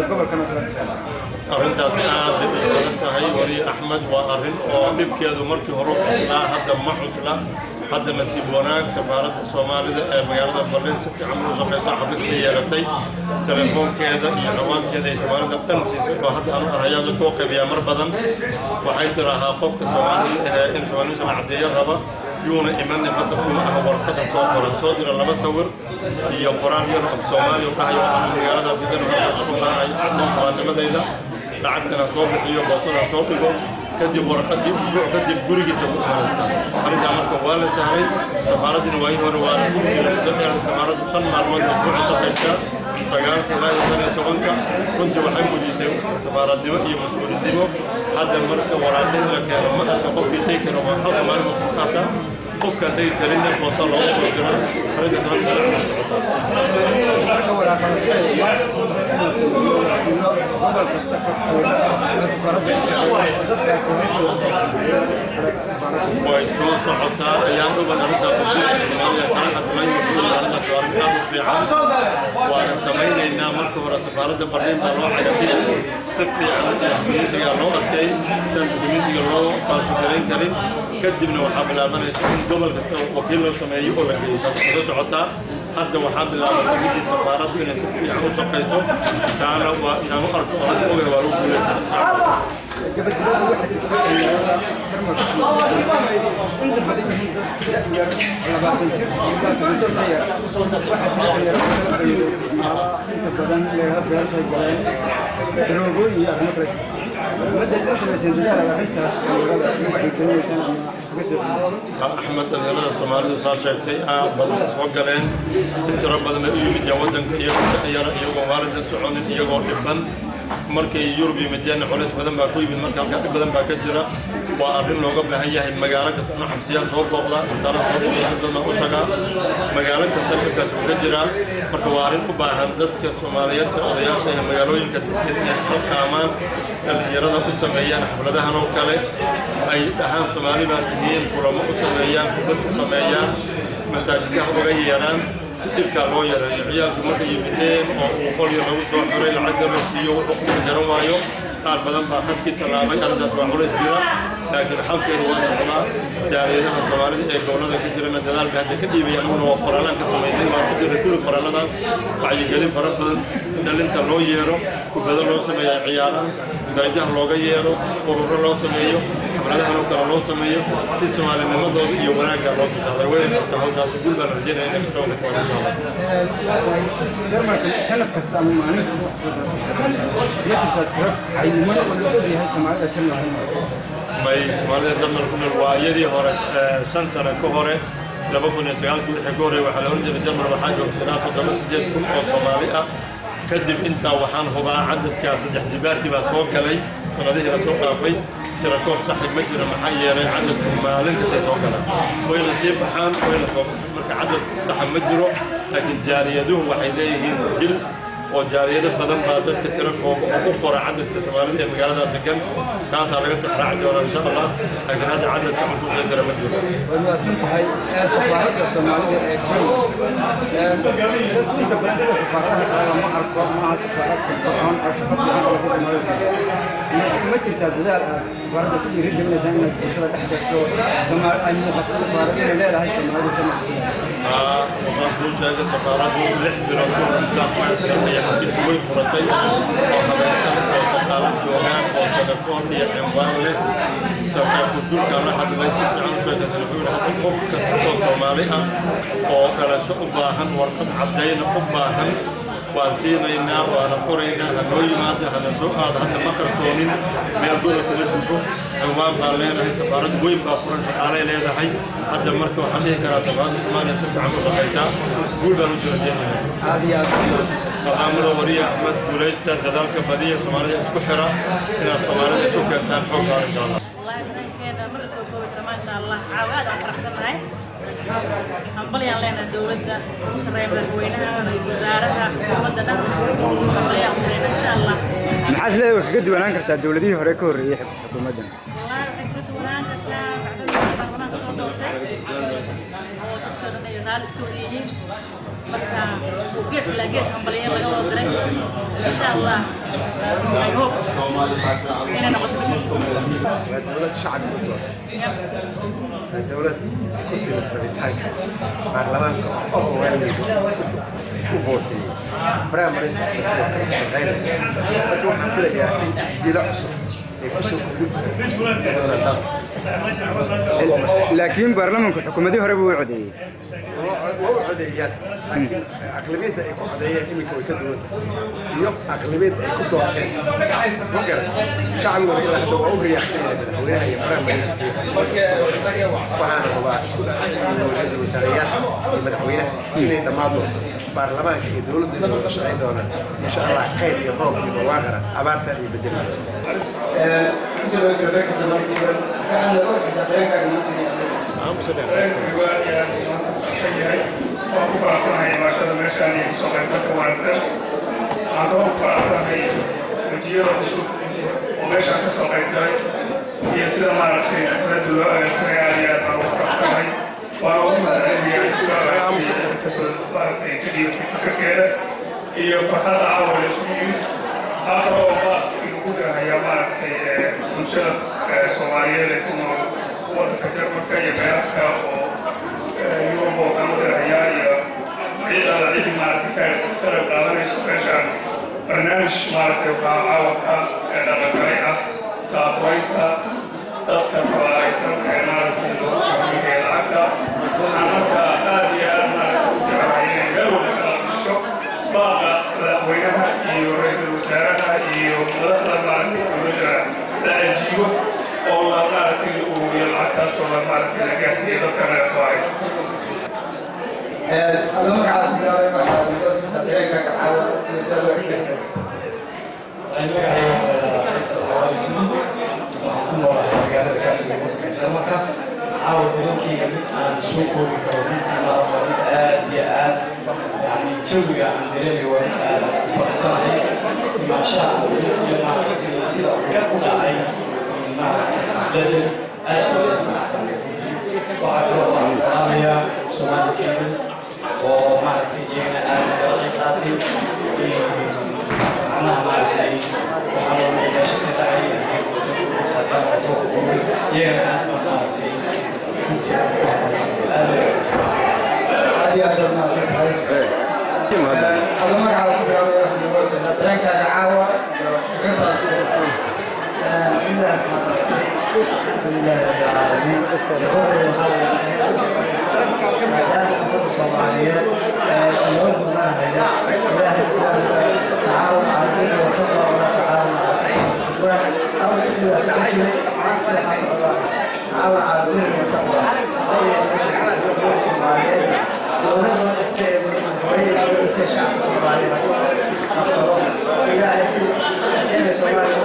arrintaas aad bay u saaran tahay wali Axmed waa arrin oo dhibkeedu markii hore cuslaa hadda ma cusla hadda nasiib wanaag safaaradda Soomaalida ee magaalada Berlin si fiican u shaqeysa xabis bay yeelatay telefoonkeeda iyo dhawaankeeda ay Soomaalida dhan siisay oo hadda aan arayaa dadka oo qaybiya mar badan waxay tiraahaa qofka Soomaalida ee in Soomaalida la cadeeyo raba yuuna imanna mas'uul ah warqada soo qoran soo dira laba sawir iyo qoraan yar oo Soomaali u dhahayo magaalada degan oo ku baahay cadaan Soomaalinimadayda lacagtana soo bixiyo boosada soo dhigo kadib warqadii usbuuc kadib gurigiisa ku imanaysa arrinta marka waa la saaray safaaradina waa hore waa la soo diray safaaraddu shan maalmood usbuuc shaqeysa sagaalka ilaa shan iyo tobanka runtii waxay muujisay safaaradnimo iyo mas'uuliyadnimo hadda marka waraaqin la keeno ma hadda qofkii tay karo waa halka maalin mas'uul qaata qofka tay kalina boosta loogu soo diro arrinta hadda la socotaa way soo socotaa ayaan u banaarinta qofka Soomaaliya ka hadlay iyo su'aalaha fiican waana samaynaynaa marka hore safaaradda Berlin baa loo cagabiyay communitiga loo adkay tan communitiga loo falsafarayn karin kadibna waxaa bilaabanaysa in gobol kasta wakiil loo sameeyo oo la geeyo kaga socotaa hadda waxaa bilaabay midii safaaraddu inay si fiican u shaqayso taana waa inaan u arko oo hadda ogahay waa lagu guulaysan gabadhooda waxay tagtay inta badan yihiin dad yar labaatan jir ilaa soddon jir yar waxaa tagtay inta badan leeyahay beerta galeen daroogooyin iyo arrimo kale مدة الأسرة سندجالة وحدها سكولة waxay doonaysaa ama iska soo أحمد الهلال الصومالي صاشبتي آه بدل سوق جرين ست ربنا ما يجي جوادن يجوا يجوا يجوا وارد السعون يجوا لبنان markay Yurub mideen xoolays badan baa ku yimid marka ka badan baa ka jira waa arrin looga baahan yahay magaalo kasta oo xabsiyan soo booqda isbitaal soo booqda u taga magaalo kasta halkaas oo ka jira marka waa arrin u baahan dadka Soomaaliyeed odayaasha ee magaalooyinka inay isku qaamaan dhalinyarada u sameeyaan xafladahan oo kale ay dhahaan Soomaali baa tihiin kulamo u sameeyaan dad u sameeyaan masaajidka uga yeeraan sidibka loo yareeyo ciyaalku markay yimideen oo uu qol yar lagu soo xiray lacag la siiyo wuxuu ku garan waayo qaar badan baa khadkii tallaabay arrintaas waa culays jira laakiin xalkeedu waa socdaa jaaliyadaha Soomaalida ee gobolada ka jirana dadaalka hadda ka dhiibaya anuguna waa qoraalaan ka sameynay waa ku jiray kulli qoraaladaas wacyigelin fara badan dhalinta loo yeero kubada loo sameeyo ciyaaraha masaajidaha looga yeero ururo loo sameeyo xafladaha loo kala loo sameeyo si Soomaalinimadooda iyo wanaagga loo tusaale weyn ka hawshaas guul baan rajaynayaa inay ka dhawaato insha Allah jarmalka sanad kasta ama maalinta yajibka tirab ay mar walba u yahay Soomaalida jarmalka may Soomaalida jarmalka waa iyadii hore shan sano ka hore laba kun iyo sagaal wixii ka hore waxa la oran jiray jarmal waxaa joogtay ilaa toddoba sideed kun oo Soomaali ah kadib inta waxaan hubaa cadadka saddex jibaarkii baa soo galay sanadihii la soo dhaafay تراكم صحيح مجرى محيي عدد مالين كتسوق له وين يصير بحان وين صوب مرك عدد صح مجرى لكن جاريدوه وحيليه يسجل وجاريده بدن بادت كتراكم وقرا عدد تسوالين مقالة دقن تاس على قد تحرع جورا إن شاء الله لكن هذا عدد صح كل شيء ترى مجرى. وأنا أسمع هاي سفارات الصومالية أنت بس سفارات ما أعرف ما سفارات في القرآن أشوف في الصومالية ما ترتاد ذا سفارة يريد من زمان تشتغل تحت شو سمار أي مخصص سفارة لا لا هاي سمارة كم آه وصار كل شيء سفارات ولح براتون لا ما يصير هي حبيس وين فرتي وخمسة سفارات جوان أو تلفون هي عنوان له سفارة كسول كان حد ما يصير عن شيء كسلفون حتى خوف كستو سوماليا أو كلا شو باهن ورقة عدين باهن واسينا وانا قرينا هنوي ما ده هنسوق هذا حتى ما كرسونين ما يقول كل جبهة عمان قالنا هي سفارة قويم بافرنش على ليه ده هاي حتى مركو حديه كرا سفارة سمانة سبعة عمش قيسا قول بنوش رجينا هذه فعمل وريا أحمد وليست كذلك بديه سمانة اسكحرة إلى سمانة سكر تان حوص إن شاء الله. والله كنا مرسول كويت ما شاء الله عواد أفرح سنة هاي. حنبلي علينا الدولة مصرية بالوينها وزارتها ومدنا حنبلي علينا إن شاء الله. محاس لا يحقد ولا نكرت الدولة دي هريك وريح حكومتنا. والله حقد ولا نكرت بعد البرلمان صوتوته. هو تذكر إنه يزال السعوديين. مركا وقيس لا قيس حنبلي الله يوضح إن شاء الله. I hope. هنا نقطة. الدولة الشعب بالدورت. الدولة كنت بالفريتاج برلمان أو غير وفوتي برامريس غير لكن حفلة يا دي لا عصر يكسر لكن برلمان الحكومة دي هربوا وعدي وعدي يس لكن أغلبية يكون عدية إمك ويكدوا يوم أغلبية يكون دوتين ممكن شعب ولا إلا هذا وهو يحسن هذا وين هي برامريس وأنا والله اسكت رئيس الوزراء المدحوينة إني تماضوا برلمان الدولة اللي بتشتغل دونا إن شاء الله خير يروح يبواغر أبارة يبدل. iyo farxada caawa isugu yimid waxaa kaloo ah inuu ku dirahayaa maaragtay bulshada Soomaaliyeed ee ku nool waddanka Jarmalka iyo meelaha kale oo Yurub oo dhan u dirahayaa iyo cid alla cidi maaragtay ka qayb qaadanayso meeshaan barnaamij maaragtay waxaa caawata ee dhaqangalay ah taaqooyinka dadka tabaaraysan ee maaragtay loogu kordhiyay lacagta waxaan markaa aad iyo aad maaragtay u jeclahay inay meel walba kala gasho baaqa madaxweynaha iyo ra-iisul wasaaraha iyo madaxda maaragtay dowladda la ajiibo oo la maaragtay uu iyo lacagtaas oo la maaragtay la gaarsiiyo dadka naga tabaaraysa adoo magacaada bilaabay waxaad dadkiisa dareenka ka caawa sida sida loo xigta magaalada kaasoo Jarmalka caawa dareenkeyga mid aan soo koobi karo runtii waa mid aad iyo aad yani jawiga aan dareemay waa mid aad u faraxsanahay maashaa iyo maaragtay sida uu ku dhacay maaragtay xafladan aad uga faraxsanahay runtii waxaa kaloo aan salaamayaa Soomaali Cable oo maaragtay iyagana aad uga qayb qaatay macnaha maaragtay waxaa loo meesha ka dhacay iyagana aad maaragtay aad iyo aad baad mahadsantahay adoo magacaada ku bilaabay waxaad dareenkaaga caawa shaqadaas بسم الله الرحمن الرحيم الحمد لله رب العالمين maadaama ummadda Soomaaliyeed loo gudbanayo ilaahay tacaawun cala albirri wattaqwa walaa tacaawun cala al-ithmi wal-cudwaan amar ila socodkiina cagsi xasocda tacaawun cala albirri wattaqwa ummadda Soomaaliyeed dowladda kasta ee madaxweynaha iyo shacabka Soomaaliyeed qabsado ilaahay si dadkeena Soomaaliyeed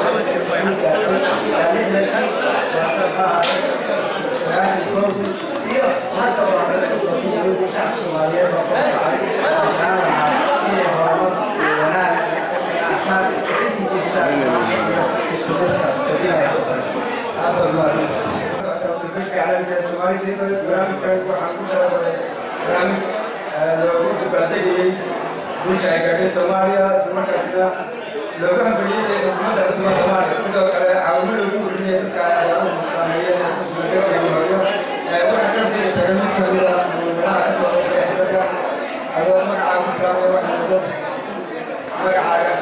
iyo hadda waa shacabka Soomaaliyeed oo ku dhacay inay horumar iyo wanaag caafimaad ka sii jeestaan isku dadkaas dadinaya aad baad mahadsantahay telefishinka caalamiga ee Soomaaliyeed barnaamijkan waxaan ku talagalay barnaamij loogu dabaaldegayay guusha ay gaadhay Soomaaliya isla markaasina looga hambaliyay xukuumadda cusub ee Soomaaliya sidoo kale caawimo loogu kordhiyay dadka ay saameeyeen ee ku sugan dalka iyo waxaa ka diri tagan mid kamid ah meelaha ka soo baxay xibadda adoo magacaaga ku bilaabay waxaa noqon magacaaga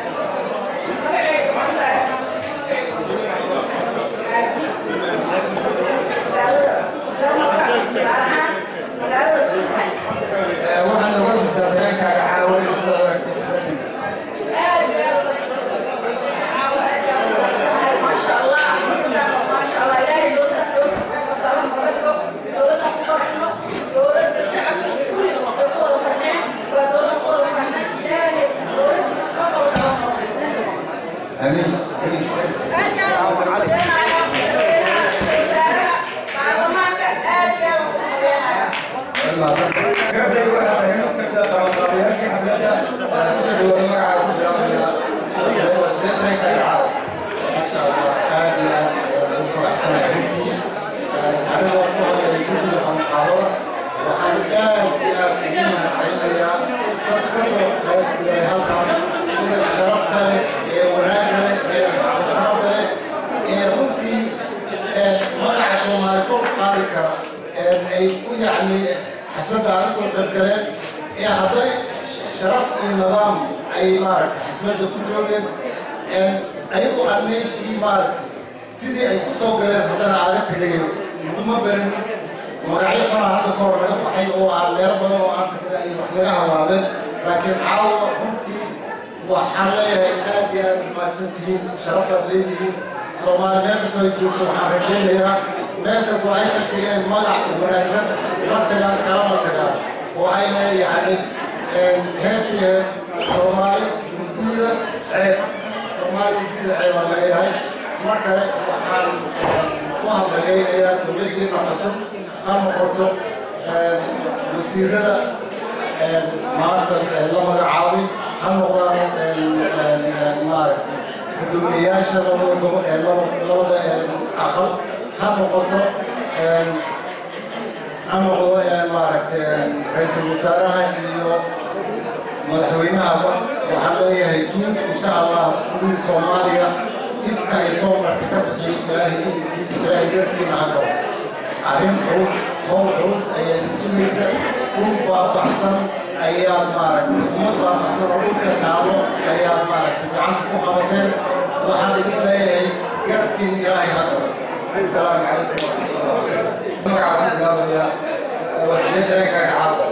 waxaa noga bisaa dareenkaaga caawin sida aragtay آمين آمين يعني حفلة عرس والفرقلات هي هذا شرف النظام أي مارك حفلة كل أيضا أمشي مارك سيدي أي قصة قلنا هذا عادة كده ثم بين مقاعد أنا هذا كور حي أو على ربنا وأنت كده أي محلها هذا لكن عاو همتي وحاليا آدي ما تنتهين شرفت ليدي سوما نفسه يجوب حركين يا نفس وعي كتير ملع ورزق رتجان كلام رتجان وعين يعني هسي سومالي جديدة عيب سومالي جديدة عيب ولا أي هاي مركز وحال وهم بجينا يا بجينا نحسب هم قطع مسيرة مارتن لما عاوي هم قدام مارت الدنياش لما لما لما عقل هم قطع هم قطع مارت رئيس الوزراء اللي مدحوينها وحلوية هيجون إن شاء الله كل سوماليا dhibka ay soo martay ka bixiyey ilaahay idinkiisa ilaahay garkiina ha gabo arrin culus hawl culus ayaa sugaysa dhul baabacsan ayaad maaragtay ummad baabacsan oo dhulka taalo ayaad maaragtay gacanta ku qabateen waxaan idin leeyahay garkiina ilaahay ha gabo السلام عليكم ورحمة الله وبركاته. magacaaga bilaabaya waa sidee dareenkaaga caawa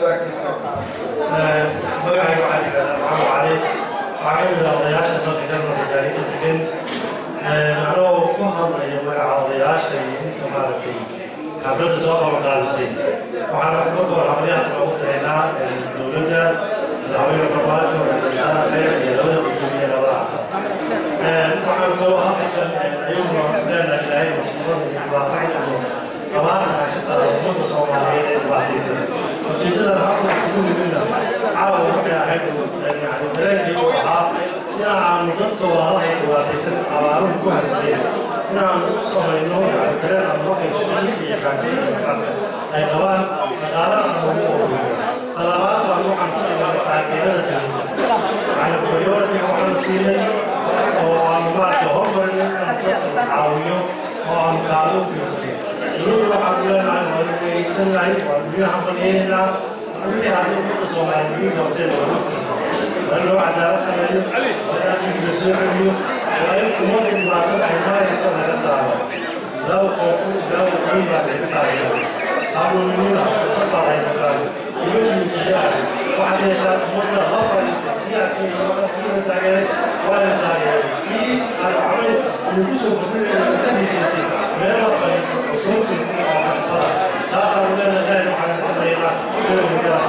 magacayga waxaa yidhahdaa maxamed cali waxaa ka mid ah odayaasha dalka jarmalka jaaliyadda degan anoo ku hadlaya magaca odayaasha iyo inta maaragtay xafladda soo qabanqaabisay waxaan marka hore xaflyaha loogu dareynaa dowladda madaxweyne farmaajo wasaaraha khayr iyo labada gudoomiye labada waxaan kaloo halkan ayaguna leenahay ilaahay musiibada iyo dhibaatada iyo abaarta ka saara ummadda soomaaliyeed ee dhibaataysan ujeedadan halkan isugu nimidna caawa waxay ahayd yani dareenkii uu ahaa in aanu dadka walaalaha ee dhibaataysan abaaruhu ku harsayeen in aanu u samayno yani dareen aan loo qaybsano iyo gaajiyada ay qabaan dhaqaale aan ugu ogeyo talabaad baan waxaan ku dhignay taageerada dowladda yani priority waxaanu siinay oo aanu maaragta hormarin inaan dadka caawiyo oo aanu kaalmo u geysanay dowladda waxaanu leenahay waanu weydiisanahay waanu biyo hambalyeynayna wixii haddii ummadda soomaaliyiin horteeda lagu tirso waa in loo cadaalad sameeyo waa in amniga la soo celiyo waa in ummadda dhibaatada ay maarayso laga saaro law qoofu law qoyn baa laga taageero hanuunimina fursad baad haysataan dowladii gudaha waxaad yeeshaan ummadda la fadhiisa kii arkay taageeray waa la taageeray kii aan waxbay lagu soo kordhinaysa ka sii jeestay meel la fadhiisa oo soo jeestay oo kasbada taasaanu leenahay waxaan ka dareynaa dowladda kala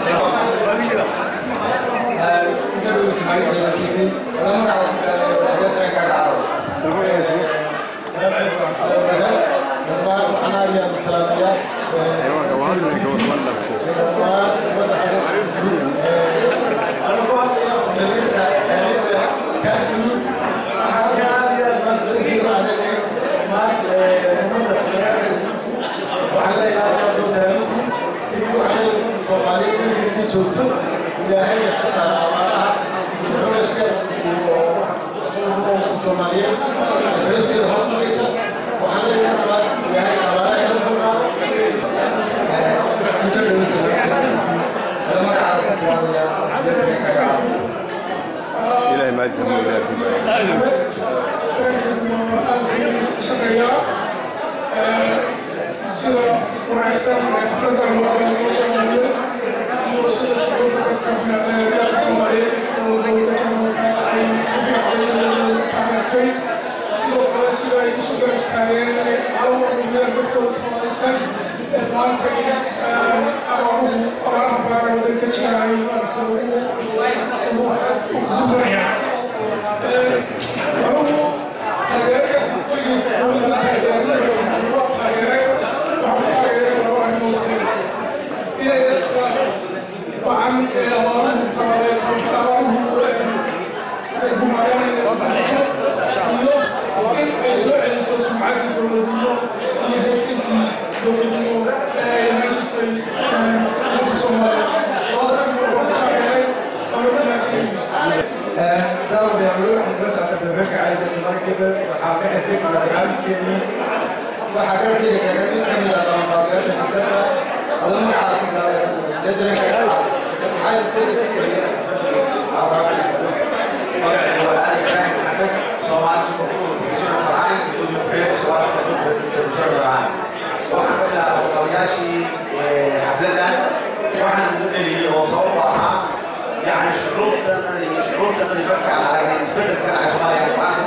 إلهي ما تهمه ولا يعني شروط شروط اللي بترجع على بالنسبه لك على شويه وعندك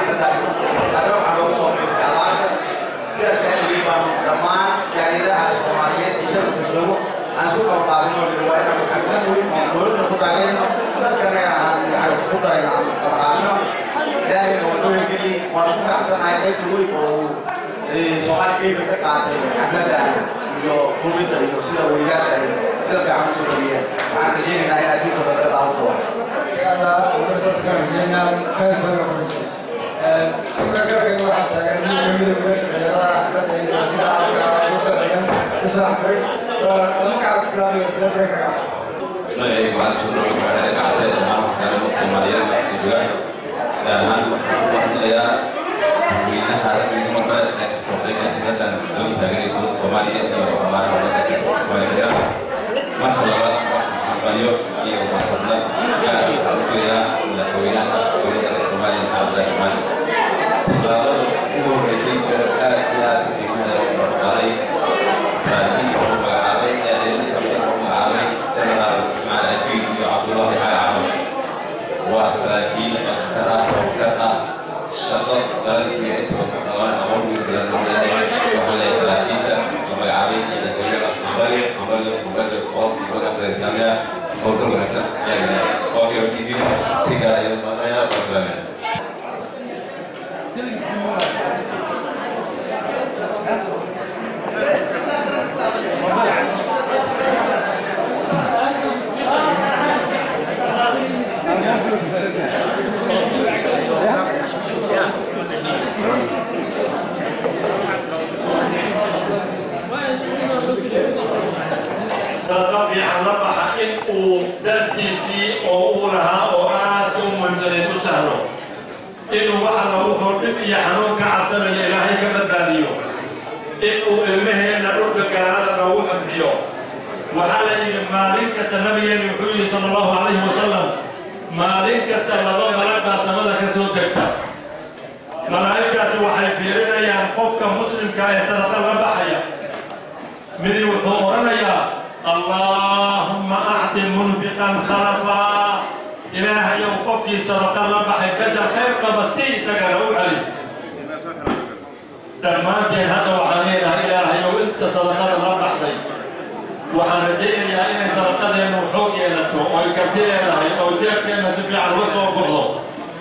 انا على وصول الكلام سير تقريبا كمان يعني ده على الصوماليات اللي بيجوا هنشوف قابلين الروايه محمد ومقول ناخد علينا كان يعني خد على قابلنا ده الموضوع يجي وانا احسن حاجه تقول سؤال كيف تقعد حفله iyo kubida iyo sida wariyaasha ay sida fiican u soo dhawiyeen waxaan rajaynaynaa in adduunka laga daawan doono inshallah waxaan ka rajaynaa khayr badan oo ku jiro waxaa taagan midowga meesha ciyaaraha xafladda iyo sida halka ugu dareeyan u saaxbay magaca bilaabay sida breeka magacaygu waxaan soo dhaway waxaa dhacaysa dhammaan waxyaalaha Soomaaliyeed ee joogaan gaar ahaan waxaan وسراكيل أكثر وكذا شغل قلب في أوان أمور من بلاد المدن وحنا سراكيشة وما عارين إذا كنا عملي عملي عملي قوم بقى الجامعة قوم مثلا يعني قوم يودي سيجارة يوم ما يا مثلا صدقة في عربها إنه دبتيسي أو لها أو آتم من سنة سهلة إنه وحنا روحه نبي حنون كعب سنة إلهي كمدانيو إنه المهن نرد كهذا روح بديو وحال إن مالك النبي يحيي صلى الله عليه وسلم مالك استغلبوا ملك سمدك سودكتا ملائكة وحي في لنا ينقفك مسلم كاي صدقة وبحيا مذي وحورنا يا اللهم أعط منفقا خلفا إله يوقفك صدقة وبحي بدل خير قبسي سقروا علي دمانتين هذا وحنينا إله يو انت صدقة وبحي وحنردين يا إني صدقة ينوحوك إلتو ويكتل إلهي أو جاك لما سبيع الوسو وقضو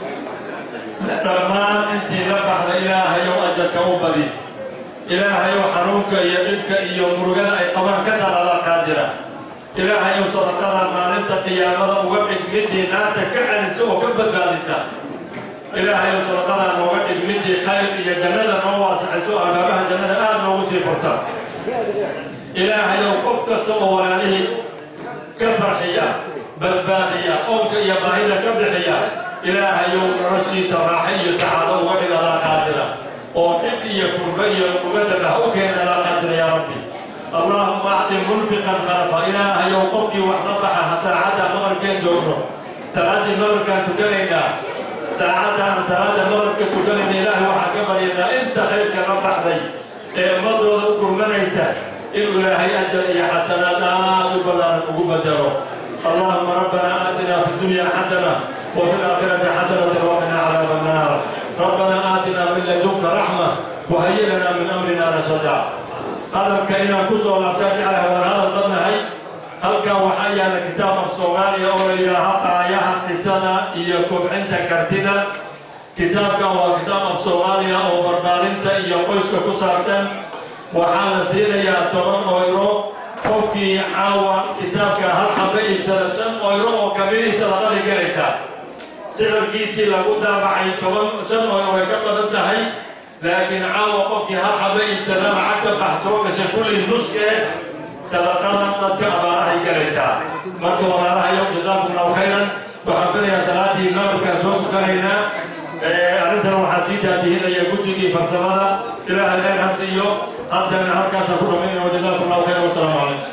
دمان انت لبحض إلهي يو أجلك وبدي إلهي وحنوك يدبك إيو مرغنا أي قبان كسر على قادرة إلهي وصدقنا ما ننت قيامة وقبك مدي ناتك كعن السوء كبت بالنساء إلهي وصدقنا وقبك مدي خير إيا جنة نواسع سوء أمامها جنة آن ووسي فرطا إلهي وقف كستو ولانه كفرحية بلبادية أوك إيا باهية كبدحية إلهي ورشي سراحي سعادة وقبل على قادرة وقبل يكون بي وقبل أوكين على قادرة يا ربي اللهم أعط منفقا خلفا إلهي وقفك وحضبها ساعدها مغربين جورنو ساعد المغرب كانت تكرينا ساعدها ساعد المغرب كانت تكرينا إلهي وحقبر إلا أنت خيرك نفح ذي مضوا ذكر من عيسى إلهي أجل يا حسنات وبلغ وبدروا اللهم ربنا آتنا في الدنيا حسنة وفي الآخرة حسنة وقنا عذاب النار ربنا آتنا من لدنك رحمة وهيئ لنا من أمرنا رشدا هذا كائنا كسر لا ترجع له وهذا الضمن هي هل كان وحيا لكتاب الصومالي أو إلى حقا يحق السنة يكون عندك كرتنا كتاب كان كتاب الصومالي أو بربارنت يقويسك كسرتن وحال سيرة يا ترون ويرو قفكي عاوة كتابك هل حبئي بسلسل ويرو وكبيري سلطاني جريسا سيرة كيسي لابد معي ترون سن ويرو يكبر انتهي لكن عاوة قفكي هل حبئي بسلام عكتب بحثوك شكل النسكة سلطانا قد أبارها جريسا مركو ونارها يوم جزاكم الله خيرا وحفظ يا سلاتي نابك سوف كرينا أردنا وحسيت هذه اللي يقول لي فالسماء إلى الخير هسيو حتى أن هركا سكون منه وجزاكم الله خيرا والسلام عليكم.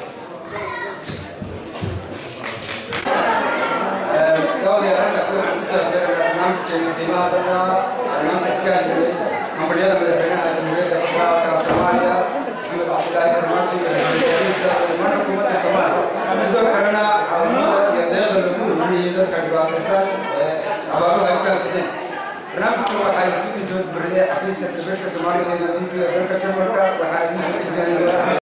دوري أنا سوى حدث برنامج الدماء لنا برنامج كان عملية مدرسة جمهورية القطاع الصومالية محمد عبد الله برنامج من حكومة الصومال. من دور كنا عمود يدل الأمور من يدل كجوات السال عبارة عن كافة برنامج هو حيث يزود بريء حفيظ التجربة الصومالية التي في بركة المركز وحيث